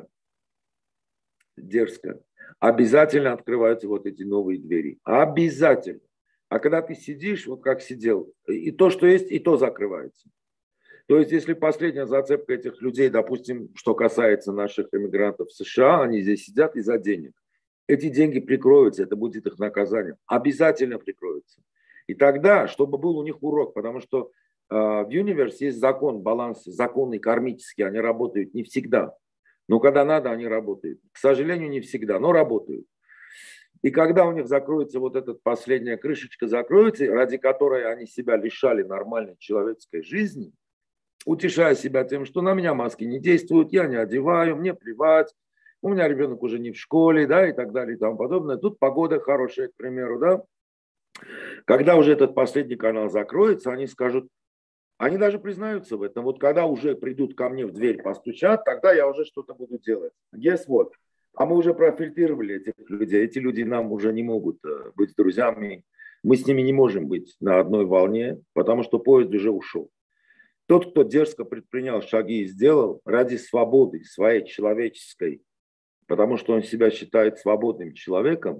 дерзко, обязательно открываются вот эти новые двери. Обязательно. А когда ты сидишь, вот как сидел, и то, что есть, и то закрывается. То есть, если последняя зацепка этих людей, допустим, что касается наших иммигрантов в США, они здесь сидят из-за денег. Эти деньги прикроются, это будет их наказанием. Обязательно прикроются. И тогда, чтобы был у них урок, потому что э, в Universe есть закон, баланс, законы кармические, они работают не всегда. Но когда надо, они работают. К сожалению, не всегда, но работают. И когда у них закроется вот эта последняя крышечка, закроется, ради которой они себя лишали нормальной человеческой жизни, утешая себя тем, что на меня маски не действуют, я не одеваю, мне плевать. У меня ребенок уже не в школе, да, и так далее, и тому подобное. Тут погода хорошая, к примеру, да. Когда уже этот последний канал закроется, они скажут, они даже признаются в этом. Вот когда уже придут ко мне в дверь, постучат, тогда я уже что-то буду делать. Guess what? А мы уже профильтрировали этих людей. Эти люди нам уже не могут быть друзьями. Мы с ними не можем быть на одной волне, потому что поезд уже ушел. Тот, кто дерзко предпринял шаги и сделал ради свободы своей человеческой, потому что он себя считает свободным человеком,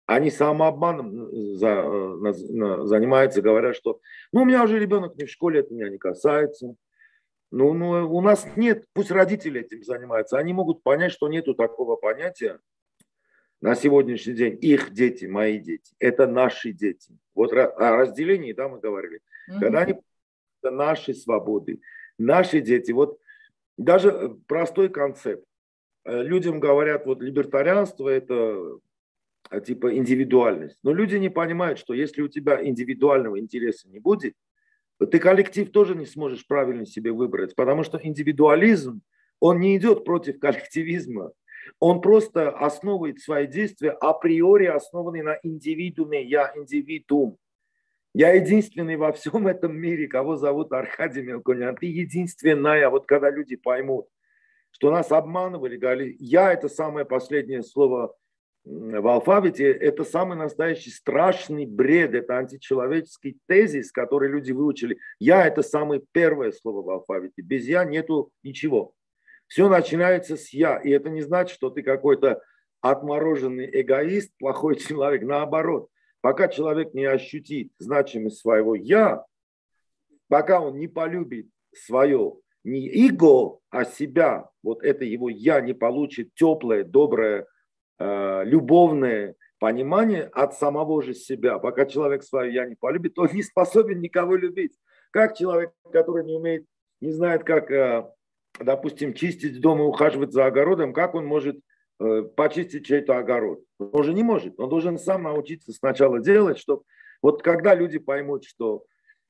Они самообманом за, за, занимаются, говорят, что ну, у меня уже ребенок не в школе, это меня не касается. Ну, ну, у нас нет, пусть родители этим занимаются, они могут понять, что нету такого понятия на сегодняшний день. Их дети, мои дети, это наши дети. Вот о разделении, да, мы говорили. Mm-hmm. Когда они, это наши свободы, наши дети. Вот даже простой концепт. Людям говорят, вот либертарианство это типа индивидуальность. Но люди не понимают, что если у тебя индивидуального интереса не будет, ты коллектив тоже не сможешь правильно себе выбрать, потому что индивидуализм, он не идет против коллективизма, он просто основывает свои действия априори, основанные на индивидууме, я индивидуум. Я единственный во всем этом мире, кого зовут Аркадий Мелконян, ты единственная, вот когда люди поймут, что нас обманывали, говорили, я это самое последнее слово в алфавите, это самый настоящий страшный бред, это античеловеческий тезис, который люди выучили. Я – это самое первое слово в алфавите. Без я нету ничего. Все начинается с я. И это не значит, что ты какой-то отмороженный эгоист, плохой человек. Наоборот, пока человек не ощутит значимость своего я, пока он не полюбит свое не эго, а себя, вот это его я не получит теплое, доброе, любовное понимание от самого же себя. Пока человек свое я не полюбит, он не способен никого любить. Как человек, который не умеет, не знает, как, допустим, чистить дом и ухаживать за огородом, как он может почистить чей-то огород? Он же не может. Он должен сам научиться сначала делать, чтобы вот когда люди поймут, что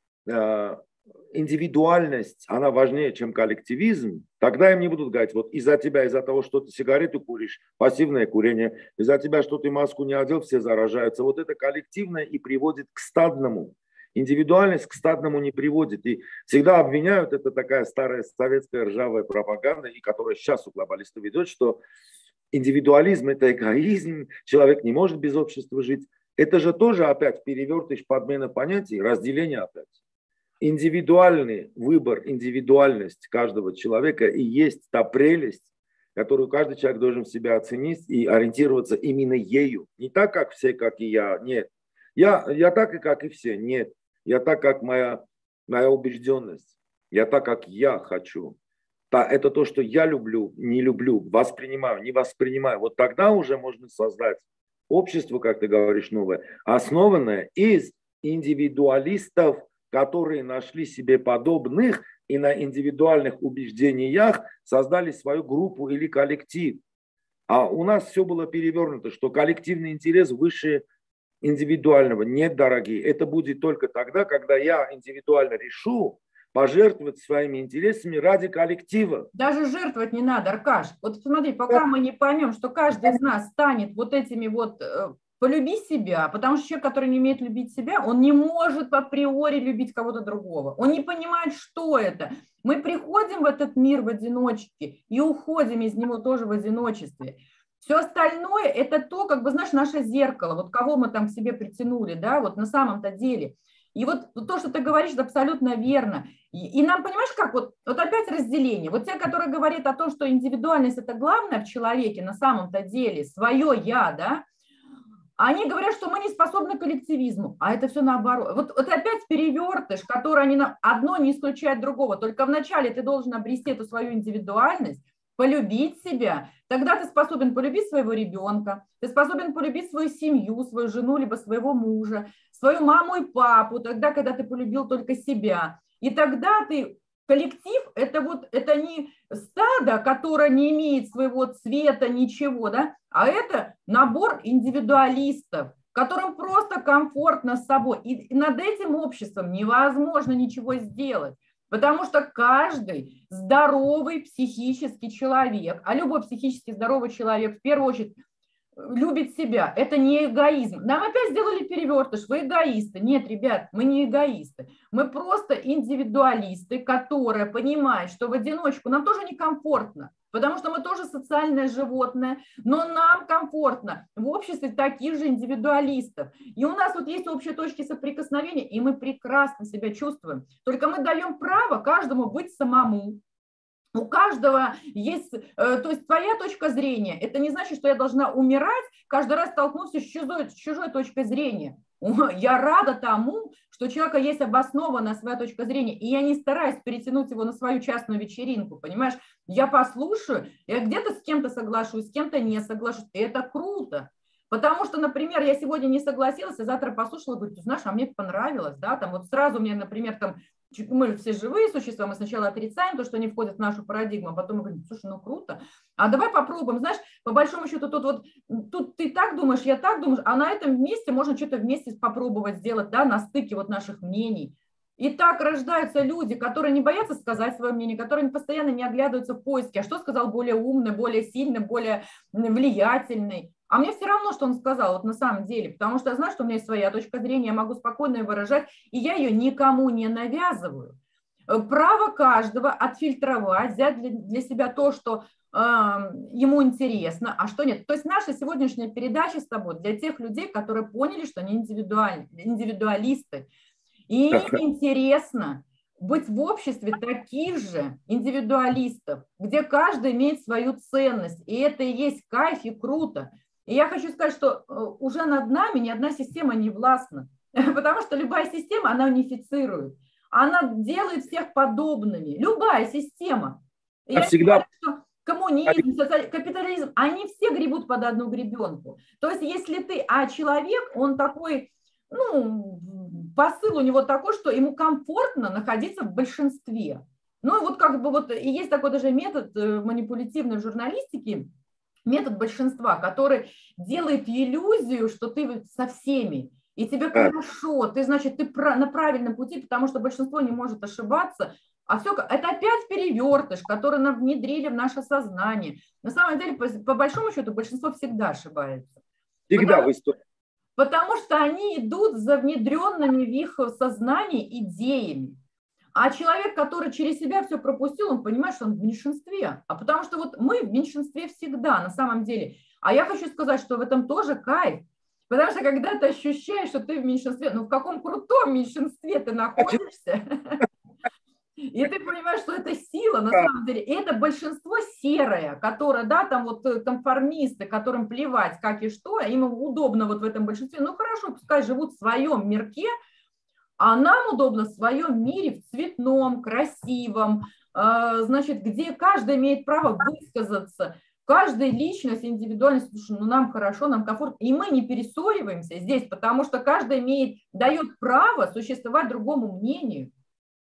индивидуальность, она важнее, чем коллективизм, тогда им не будут говорить, вот из-за тебя, из-за того, что ты сигарету куришь, пассивное курение, из-за тебя, что ты маску не одел, все заражаются. Вот это коллективное и приводит к стадному. Индивидуальность к стадному не приводит. И всегда обвиняют, это такая старая советская ржавая пропаганда, и которая сейчас у глобалистов ведет, что индивидуализм – это эгоизм, человек не может без общества жить. Это же тоже опять перевертыш, подмена понятий, разделение опять. Индивидуальный выбор, индивидуальность каждого человека и есть та прелесть, которую каждый человек должен в себя оценить и ориентироваться именно ею. Не так, как все, как и я, нет. Я, я так, и как и все, нет. Я так, как моя, моя убежденность. Я так, как я хочу. Да, это то, что я люблю, не люблю, воспринимаю, не воспринимаю. Вот тогда уже можно создать общество, как ты говоришь, новое, основанное из индивидуалистов, которые нашли себе подобных и на индивидуальных убеждениях создали свою группу или коллектив. А у нас все было перевернуто, что коллективный интерес выше индивидуального. Нет, дорогие, это будет только тогда, когда я индивидуально решу пожертвовать своими интересами ради коллектива. Даже жертвовать не надо, Аркаш. Вот смотри, пока мы не поймем, что каждый из нас станет вот этими вот... Полюби себя, потому что человек, который не умеет любить себя, он не может априори любить кого-то другого. Он не понимает, что это. Мы приходим в этот мир в одиночке и уходим из него тоже в одиночестве. Все остальное – это то, как бы, знаешь, наше зеркало, вот кого мы там к себе притянули, да, вот на самом-то деле. И вот то, что ты говоришь, это абсолютно верно. И, и нам, понимаешь, как вот, вот опять разделение. Вот те, которые говорят о том, что индивидуальность – это главное в человеке на самом-то деле, свое «я», да, они говорят, что мы не способны к коллективизму, а это все наоборот. Вот, вот опять перевертыш, который они на... одно не исключает другого. Только вначале ты должен обрести эту свою индивидуальность, полюбить себя. Тогда ты способен полюбить своего ребенка, ты способен полюбить свою семью, свою жену, либо своего мужа, свою маму и папу, тогда, когда ты полюбил только себя. И тогда ты... Коллектив – это вот это не стадо, которое не имеет своего цвета, ничего, да, а это набор индивидуалистов, которым просто комфортно с собой. И над этим обществом невозможно ничего сделать, потому что каждый здоровый психический человек, а любой психически здоровый человек в первую очередь любит себя. Это не эгоизм. Нам опять сделали перевертыш. Вы эгоисты. Нет, ребят, мы не эгоисты. Мы просто индивидуалисты, которые понимают, что в одиночку нам тоже некомфортно, потому что мы тоже социальное животное, но нам комфортно в обществе таких же индивидуалистов. И у нас вот есть общие точки соприкосновения, и мы прекрасно себя чувствуем. Только мы даем право каждому быть самому. У каждого есть, то есть твоя точка зрения. Это не значит, что я должна умирать, каждый раз столкнуться с чужой, с чужой точкой зрения. Я рада тому, что у человека есть обоснованная своя точка зрения, и я не стараюсь перетянуть его на свою частную вечеринку, понимаешь? Я послушаю, я где-то с кем-то соглашусь, с кем-то не соглашусь, и это круто. Потому что, например, я сегодня не согласилась, а завтра послушала, говорю, ты знаешь, а мне понравилось, да, там вот сразу мне, например, там, мы все живые существа, мы сначала отрицаем то, что они входят в нашу парадигму, а потом мы говорим, слушай, ну круто, а давай попробуем, знаешь, по большому счету тут вот, тут ты так думаешь, я так думаю, а на этом месте можно что-то вместе попробовать сделать, да, на стыке вот наших мнений. И так рождаются люди, которые не боятся сказать свое мнение, которые постоянно не оглядываются в поиске, а что сказал более умный, более сильный, более влиятельный. А мне все равно, что он сказал, вот на самом деле, потому что я знаю, что у меня есть своя точка зрения, я могу спокойно ее выражать, и я ее никому не навязываю. Право каждого отфильтровать, взять для, для себя то, что э, ему интересно, а что нет. То есть наша сегодняшняя передача с тобой для тех людей, которые поняли, что они индивидуаль, индивидуалисты. И им интересно быть в обществе таких же индивидуалистов, где каждый имеет свою ценность, и это и есть кайф и круто. И я хочу сказать, что уже над нами ни одна система не властна, потому что любая система, она унифицирует, она делает всех подобными, любая система. И я всегда... говорю, что коммунизм, социализм, капитализм, они все гребут под одну гребенку. То есть если ты, а человек, он такой, ну, посыл у него такой, что ему комфортно находиться в большинстве. Ну, вот как бы вот, и есть такой даже метод манипулятивной журналистики, метод большинства, который делает иллюзию, что ты со всеми, и тебе хорошо, ты, значит, ты на правильном пути, потому что большинство не может ошибаться, а все, это опять перевертыш, который нам внедрили в наше сознание. На самом деле, по, по большому счету, большинство всегда ошибается. Всегда потому, в истории. Потому что они идут за внедренными в их сознание идеями. А человек, который через себя все пропустил, он понимает, что он в меньшинстве. А потому что вот мы в меньшинстве всегда, на самом деле. А я хочу сказать, что в этом тоже кайф. Потому что когда ты ощущаешь, что ты в меньшинстве, ну в каком крутом меньшинстве ты находишься, и ты понимаешь, что это сила, на самом деле. И это большинство серое, которое, да, там вот конформисты, которым плевать как и что, им удобно вот в этом большинстве. Ну хорошо, пускай живут в своем мирке, а нам удобно в своем мире, в цветном, красивом, значит, где каждый имеет право высказаться, каждая личность, индивидуальность, слушай, ну нам хорошо, нам комфортно, и мы не перессориваемся здесь, потому что каждый имеет, дает право существовать другому мнению.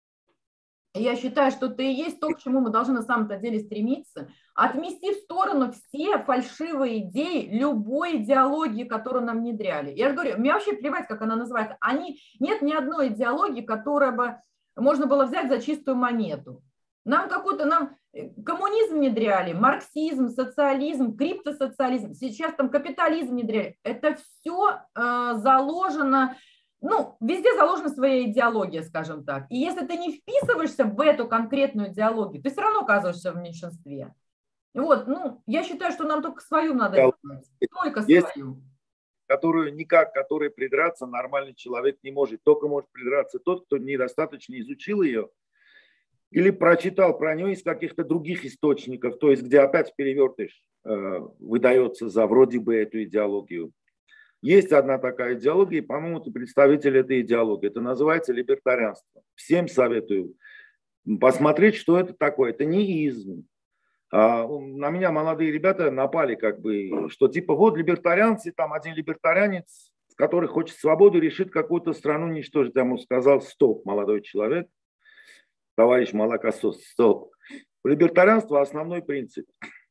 И я считаю, что это и есть то, к чему мы должны на самом-то деле стремиться, отмести в сторону все фальшивые идеи любой идеологии, которую нам внедряли. Я же говорю, мне вообще плевать, как она называется. Они, нет ни одной идеологии, которая бы можно было взять за чистую монету. Нам какой-то, нам коммунизм внедряли, марксизм, социализм, криптосоциализм, сейчас там капитализм внедряли. Это все э, заложено, ну, везде заложена своя идеология, скажем так. И если ты не вписываешься в эту конкретную идеологию, ты все равно оказываешься в меньшинстве. Вот, ну, я считаю, что нам только свою надо делать, только есть, свою. Которую никак, которой придраться нормальный человек не может. Только может придраться тот, кто недостаточно изучил ее или прочитал про нее из каких-то других источников, то есть где опять перевертыш э, выдается за вроде бы эту идеологию. Есть одна такая идеология, и, по-моему, ты представитель этой идеологии. Это называется либертарианство. Всем советую посмотреть, что это такое. Это не изм. А на меня молодые ребята напали, как бы, что типа вот либертарианцы, там один либертарианец, который хочет свободу, решит какую-то страну уничтожить. Я ему сказал: стоп, молодой человек, товарищ молокосос, стоп. У либертарианства основной принцип.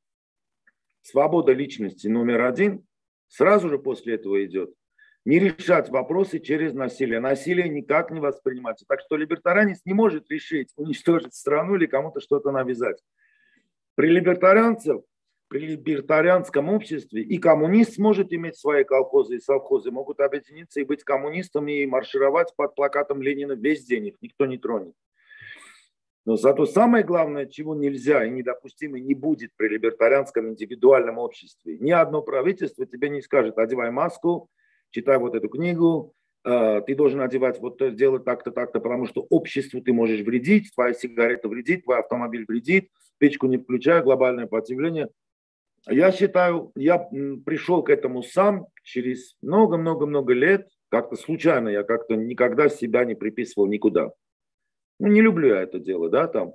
Свобода личности номер один. Сразу же после этого идет не решать вопросы через насилие. Насилие никак не воспринимается. Так что либертарианец не может решить уничтожить страну или кому-то что-то навязать. При либертарианцах, при либертарианском обществе и коммунист сможет иметь свои колхозы и совхозы, могут объединиться и быть коммунистами и маршировать под плакатом Ленина весь день, их никто не тронет. Но зато самое главное, чего нельзя и недопустимо не будет при либертарианском индивидуальном обществе. Ни одно правительство тебе не скажет: одевай маску, читай вот эту книгу, ты должен одевать вот делать так-то, так-то, потому что обществу ты можешь вредить, твоя сигарета вредит, твой автомобиль вредит, спичку не включая, глобальное потепление. Я считаю, я пришел к этому сам через много-много-много лет, как-то случайно, я как-то никогда себя не приписывал никуда. Ну, не люблю я это дело, да, там.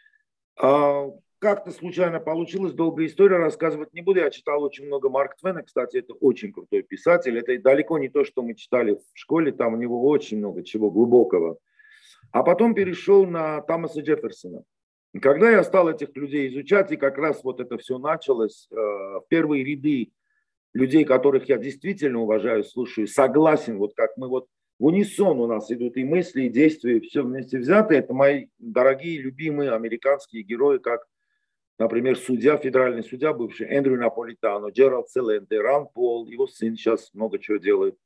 А как-то случайно получилось, долгая история, рассказывать не буду. Я читал очень много Марка Твена, кстати, это очень крутой писатель. Это далеко не то, что мы читали в школе, там у него очень много чего глубокого. А потом перешел на Томаса Джефферсона. Когда я стал этих людей изучать, и как раз вот это все началось, в первые ряды людей, которых я действительно уважаю, слушаю, согласен, вот как мы вот в унисон у нас идут и мысли, и действия, и все вместе взятые, это мои дорогие, любимые американские герои, как, например, судья, федеральный судья, бывший Эндрю Наполитано, Джеральд Целенте, Ранд Пол, его сын сейчас много чего делает.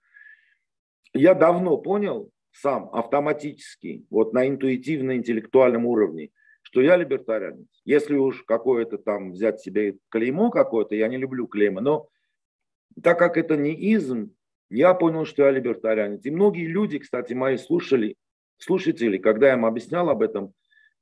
Я давно понял сам, автоматически, вот на интуитивно-интеллектуальном уровне, что я либертарианец. Если уж какое-то там взять себе клеймо какое-то, я не люблю клейма, но так как это не изм, я понял, что я либертарианец. И многие люди, кстати, мои слушали, слушатели, когда я им объяснял об этом,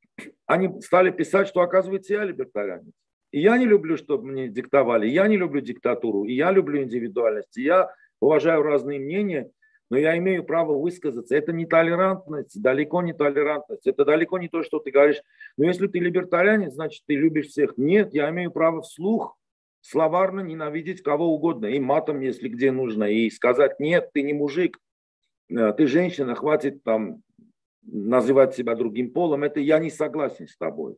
они стали писать, что, оказывается, я либертарианец. И я не люблю, чтобы мне диктовали, я не люблю диктатуру, и я люблю индивидуальность, и я уважаю разные мнения, но я имею право высказаться. Это не толерантность, далеко не толерантность, это далеко не то, что ты говоришь. Но если ты либертарианец, значит, ты любишь всех. Нет, я имею право вслух словарно ненавидеть кого угодно, и матом, если где нужно, и сказать: нет, ты не мужик, ты женщина, хватит там называть себя другим полом, это я не согласен с тобой.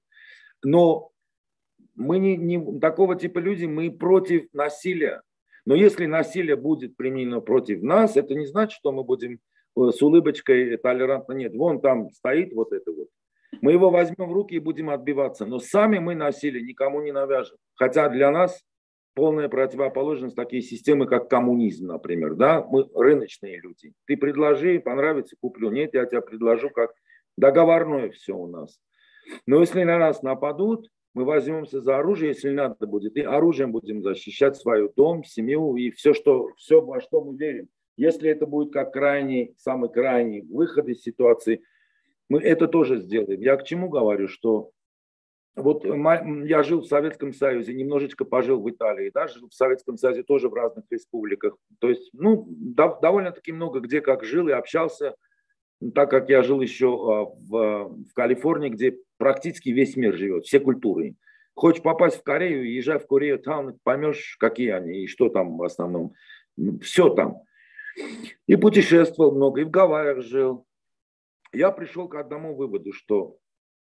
Но мы не, не такого типа люди, мы против насилия. Но если насилие будет применено против нас, это не значит, что мы будем с улыбочкой толерантно. Нет, вон там стоит вот это вот. Мы его возьмем в руки и будем отбиваться. Но сами мы насилие никому не навяжем. Хотя для нас полная противоположность такие системы, как коммунизм, например. Да? Мы рыночные люди. Ты предложи, понравится, куплю. Нет, я тебя предложу, как договорное все у нас. Но если на нас нападут, мы возьмемся за оружие, если надо будет. И оружием будем защищать свой дом, семью и все, что, все, во что мы верим. Если это будет как крайний, самый крайний выход из ситуации, мы это тоже сделаем. Я к чему говорю, что вот я жил в Советском Союзе, немножечко пожил в Италии, да, жил в Советском Союзе тоже в разных республиках. То есть, ну, довольно-таки много где как жил и общался, так как я жил еще в, в Калифорнии, где практически весь мир живет, все культуры. Хочешь попасть в Корею, езжай в Корею-таун, поймешь, какие они и что там в основном. Все там. И путешествовал много, и в Гавайях жил. Я пришел к одному выводу, что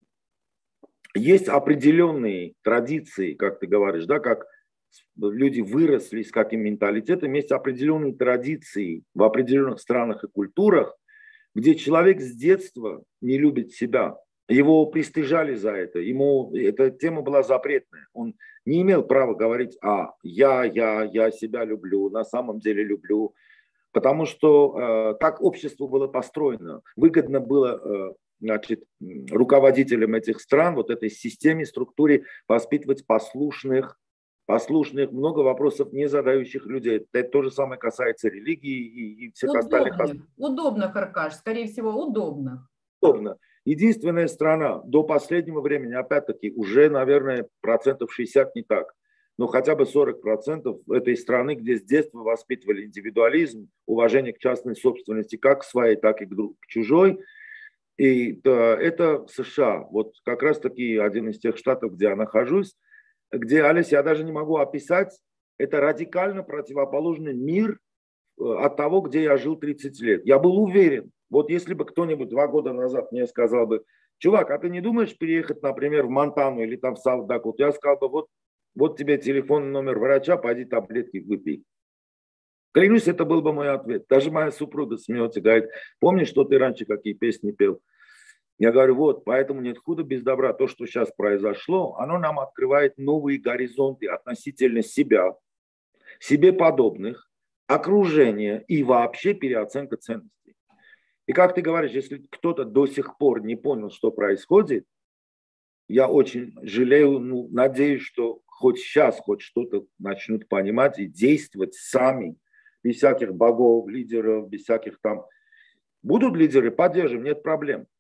есть определенные традиции, как ты говоришь, да, как люди выросли с каким менталитетом, есть определенные традиции в определенных странах и культурах, где человек с детства не любит себя. Его пристыжали за это. Ему эта тема была запретная. Он не имел права говорить: а я, я, я себя люблю, на самом деле люблю. Потому что э, так общество было построено. Выгодно было э, значит, руководителям этих стран, вот этой системе, структуре воспитывать послушных, послушных, много вопросов не задающих людей. Это то же самое касается религии и, и всех удобных, остальных. Удобных, Аркаш, скорее всего, удобных. Удобно. Единственная страна до последнего времени, опять-таки, уже, наверное, процентов шестьдесят не так, но хотя бы сорок процентов этой страны, где с детства воспитывали индивидуализм, уважение к частной собственности, как к своей, так и к, к чужой. И да, это США. Вот как раз-таки один из тех штатов, где я нахожусь, где, Олесь, я даже не могу описать, это радикально противоположный мир от того, где я жил тридцать лет. Я был уверен, вот если бы кто-нибудь два года назад мне сказал бы: чувак, а ты не думаешь переехать, например, в Монтану или там в Саут-Дакоту? Я сказал бы: вот, вот тебе телефонный номер врача, пойди таблетки выпей. Клянусь, это был бы мой ответ. Даже моя супруга смеется, говорит: помнишь, что ты раньше какие песни пел? Я говорю: вот, поэтому нет худа без добра. То, что сейчас произошло, оно нам открывает новые горизонты относительно себя, себе подобных, окружения и вообще переоценка ценностей. И как ты говоришь, если кто-то до сих пор не понял, что происходит, я очень жалею, ну, надеюсь, что хоть сейчас хоть что-то начнут понимать и действовать сами, без всяких богов, лидеров, без всяких там. Будут лидеры, поддержим, нет проблем.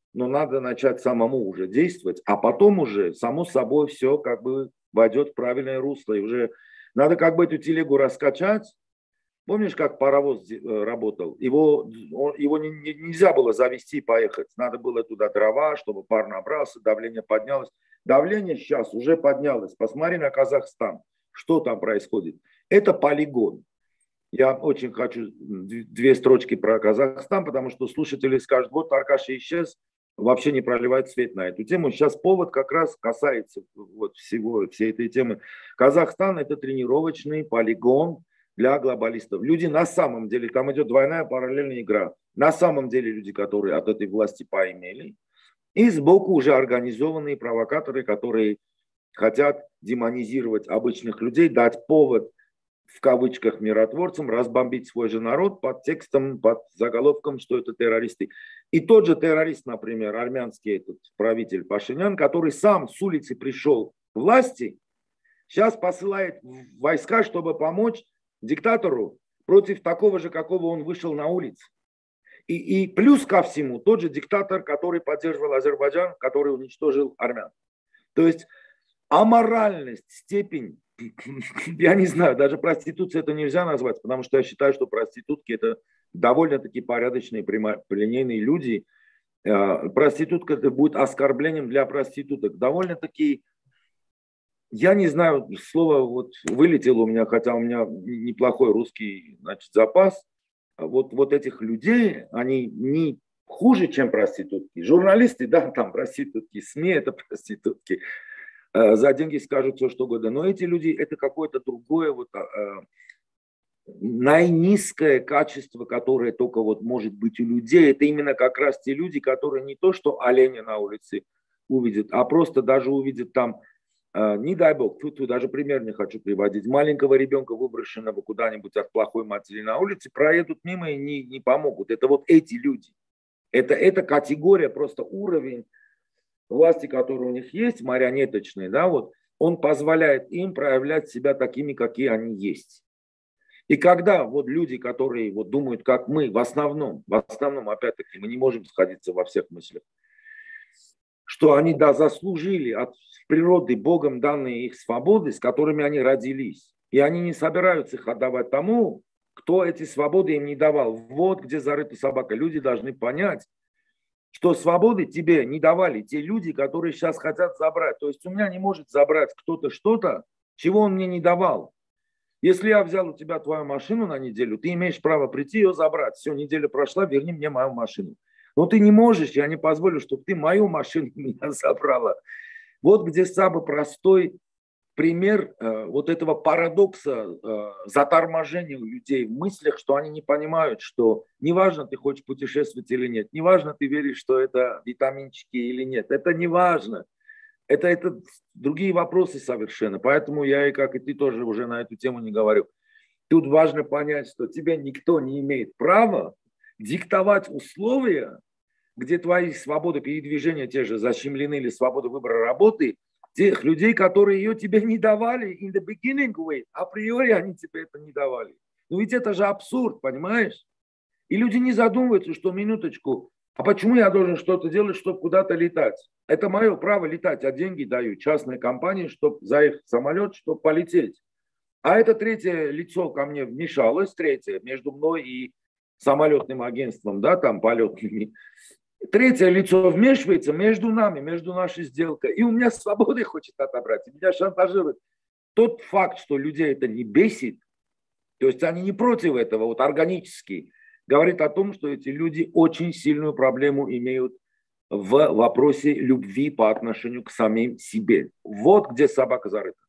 но надо начать самому уже действовать, а потом уже само собой все как бы войдет в правильное русло. И уже надо как бы эту телегу раскачать. Помнишь, как паровоз работал? Его, его не, не, нельзя было завести и поехать. Надо было туда дрова, чтобы пар набрался, давление поднялось. Давление сейчас уже поднялось. Посмотри на Казахстан. Что там происходит? Это полигон. Я очень хочу две строчки про Казахстан, потому что слушатели скажут, вот Аркаша исчез, вообще не проливает свет на эту тему. Сейчас повод как раз касается вот всего, всей этой темы. Казахстан – это тренировочный полигон для глобалистов. Люди на самом деле, там идет двойная параллельная игра, на самом деле люди, которые от этой власти поимели, и сбоку уже организованные провокаторы, которые хотят демонизировать обычных людей, дать повод в кавычках миротворцам разбомбить свой же народ под текстом, под заголовком, что это террористы. И тот же террорист, например, армянский этот правитель Пашинян, который сам с улицы пришел к власти, сейчас посылает войска, чтобы помочь диктатору против такого же, какого он вышел на улицу. И, и плюс ко всему тот же диктатор, который поддерживал Азербайджан, который уничтожил армян. То есть аморальность, степень, я не знаю, даже проституция это нельзя назвать, потому что я считаю, что проститутки это довольно-таки порядочные, прямолинейные люди. Проститутка это будет оскорблением для проституток. Довольно-таки, я не знаю, слово вот вылетело у меня, хотя у меня неплохой русский, значит, запас. Вот, вот этих людей, они не хуже, чем проститутки. Журналисты, да, там проститутки, СМИ это проститутки. За деньги скажут все, что угодно. Но эти люди, это какое-то другое, вот, э, наинизкое качество, которое только вот может быть у людей. Это именно как раз те люди, которые не то, что оленя на улице увидят, а просто даже увидят там, э, не дай бог, тут даже пример не хочу приводить, маленького ребенка, выброшенного куда-нибудь от плохой матери на улице, проедут мимо и не, не помогут. Это вот эти люди. Это, это категория, просто уровень власти, которые у них есть, марионеточные, да, вот, он позволяет им проявлять себя такими, какие они есть. И когда вот люди, которые вот думают, как мы, в основном, в основном, опять-таки, мы не можем сходиться во всех мыслях, что они, да, заслужили от природы Богом данные их свободы, с которыми они родились, и они не собираются их отдавать тому, кто эти свободы им не давал. Вот где зарыта собака. Люди должны понять, что свободы тебе не давали те люди, которые сейчас хотят забрать. То есть у меня не может забрать кто-то что-то, чего он мне не давал. Если я взял у тебя твою машину на неделю, ты имеешь право прийти ее забрать. Все, неделя прошла, верни мне мою машину. Но ты не можешь, я не позволю, чтобы ты мою машину меня забрала. Вот где самый простой пример э, вот этого парадокса э, заторможения у людей в мыслях, что они не понимают, что неважно, ты хочешь путешествовать или нет, неважно, ты веришь, что это витаминчики или нет, это неважно. Это, это другие вопросы совершенно. Поэтому я, и как и ты, тоже уже на эту тему не говорю. Тут важно понять, что тебе никто не имеет права диктовать условия, где твои свободы передвижения те же защемлены или свобода выбора работы, тех людей, которые ее тебе не давали in the beginning way, априори они тебе это не давали. Но ведь это же абсурд, понимаешь? И люди не задумываются, что минуточку, а почему я должен что-то делать, чтобы куда-то летать? Это мое право летать, а деньги даю частной компании, чтобы заехать в самолет, чтобы полететь. А это третье лицо ко мне вмешалось, третье, между мной и самолетным агентством, да, там полетными. Третье лицо вмешивается между нами, между нашей сделкой. И у меня свободы хочет отобрать, и меня шантажирует. Тот факт, что людей это не бесит, то есть они не против этого, вот органически, говорит о том, что эти люди очень сильную проблему имеют в вопросе любви по отношению к самим себе. Вот где собака зарыта.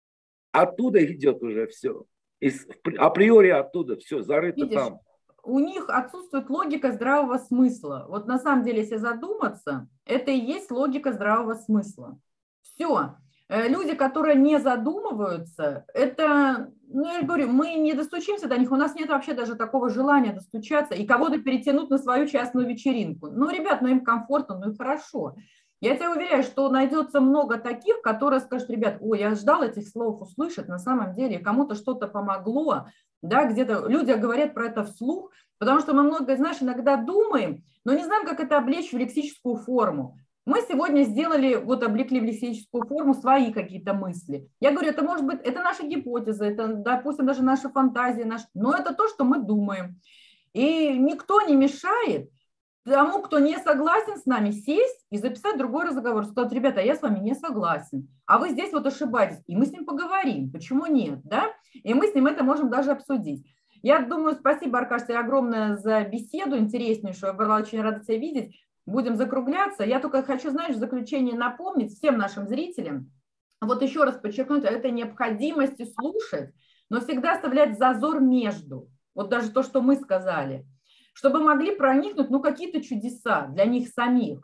Оттуда идет уже все. Из, априори оттуда все зарыто. Видишь, там. У них отсутствует логика здравого смысла. Вот на самом деле, если задуматься, это и есть логика здравого смысла. Все. Люди, которые не задумываются, это, ну, я говорю, мы не достучимся до них, у нас нет вообще даже такого желания достучаться и кого-то перетянуть на свою частную вечеринку. Ну, ребят, ну им комфортно, ну и хорошо. Я тебя уверяю, что найдется много таких, которые скажут: ребят, ой, я ждал этих слов услышать, на самом деле кому-то что-то помогло, да, где-то люди говорят про это вслух, потому что мы много, знаешь, иногда думаем, но не знаем, как это облечь в лексическую форму. Мы сегодня сделали, вот облекли в лексическую форму свои какие-то мысли. Я говорю, это может быть, это наша гипотеза, это, допустим, даже наша фантазия, наш, но это то, что мы думаем. И никто не мешает тому, кто не согласен с нами, сесть и записать другой разговор. Сказать: ребята, я с вами не согласен, а вы здесь вот ошибаетесь. И мы с ним поговорим, почему нет, да? И мы с ним это можем даже обсудить. Я думаю, спасибо, Аркаш, тебе огромное за беседу интереснейшую. Я была очень рада тебя видеть. Будем закругляться. Я только хочу, знаешь, в заключение напомнить всем нашим зрителям, вот еще раз подчеркнуть, о этой необходимости слушать, но всегда оставлять зазор между. Вот даже то, что мы сказали, чтобы могли проникнуть, ну, какие-то чудеса для них самих.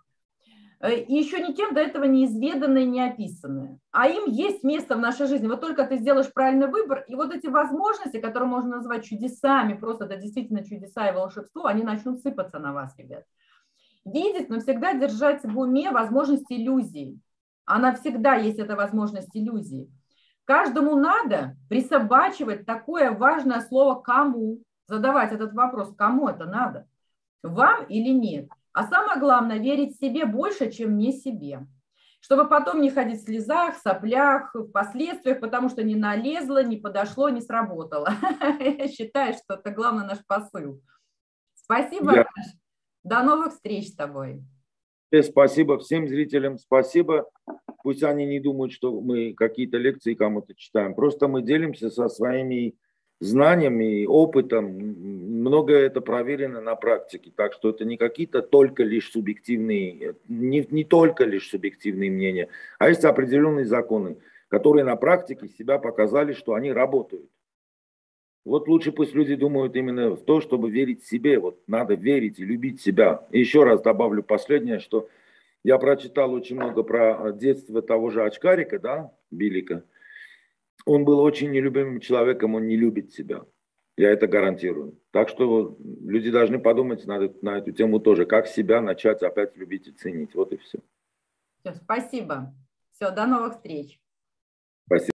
И еще никем до этого неизведанные, не описанные. А им есть место в нашей жизни. Вот только ты сделаешь правильный выбор, и вот эти возможности, которые можно назвать чудесами, просто это действительно чудеса и волшебство, они начнут сыпаться на вас, ребят. Видеть, но всегда держать в уме возможность иллюзий. Она всегда есть, эта возможность иллюзии. Каждому надо присобачивать такое важное слово «кому». Задавать этот вопрос: кому это надо? Вам или нет? А самое главное, верить себе больше, чем не себе. Чтобы потом не ходить в слезах, соплях, в последствиях, потому что не налезло, не подошло, не сработало. Я считаю, что это главный наш посыл. Спасибо, Я... Аркаш. До новых встреч с тобой. Спасибо всем зрителям, спасибо. Пусть они не думают, что мы какие-то лекции кому-то читаем. Просто мы делимся со своими знаниями, опытом. Многое это проверено на практике. Так что это не какие-то только лишь субъективные, не, не только лишь субъективные мнения, а есть определенные законы, которые на практике себя показали, что они работают. Вот лучше пусть люди думают именно в то, чтобы верить себе. Вот надо верить и любить себя. И еще раз добавлю последнее, что я прочитал очень много про детство того же Очкарика, да, Билика. Он был очень нелюбимым человеком, он не любит себя. Я это гарантирую. Так что люди должны подумать на, на эту тему тоже, как себя начать опять любить и ценить. Вот и все. Все, спасибо. Все, до новых встреч. Спасибо.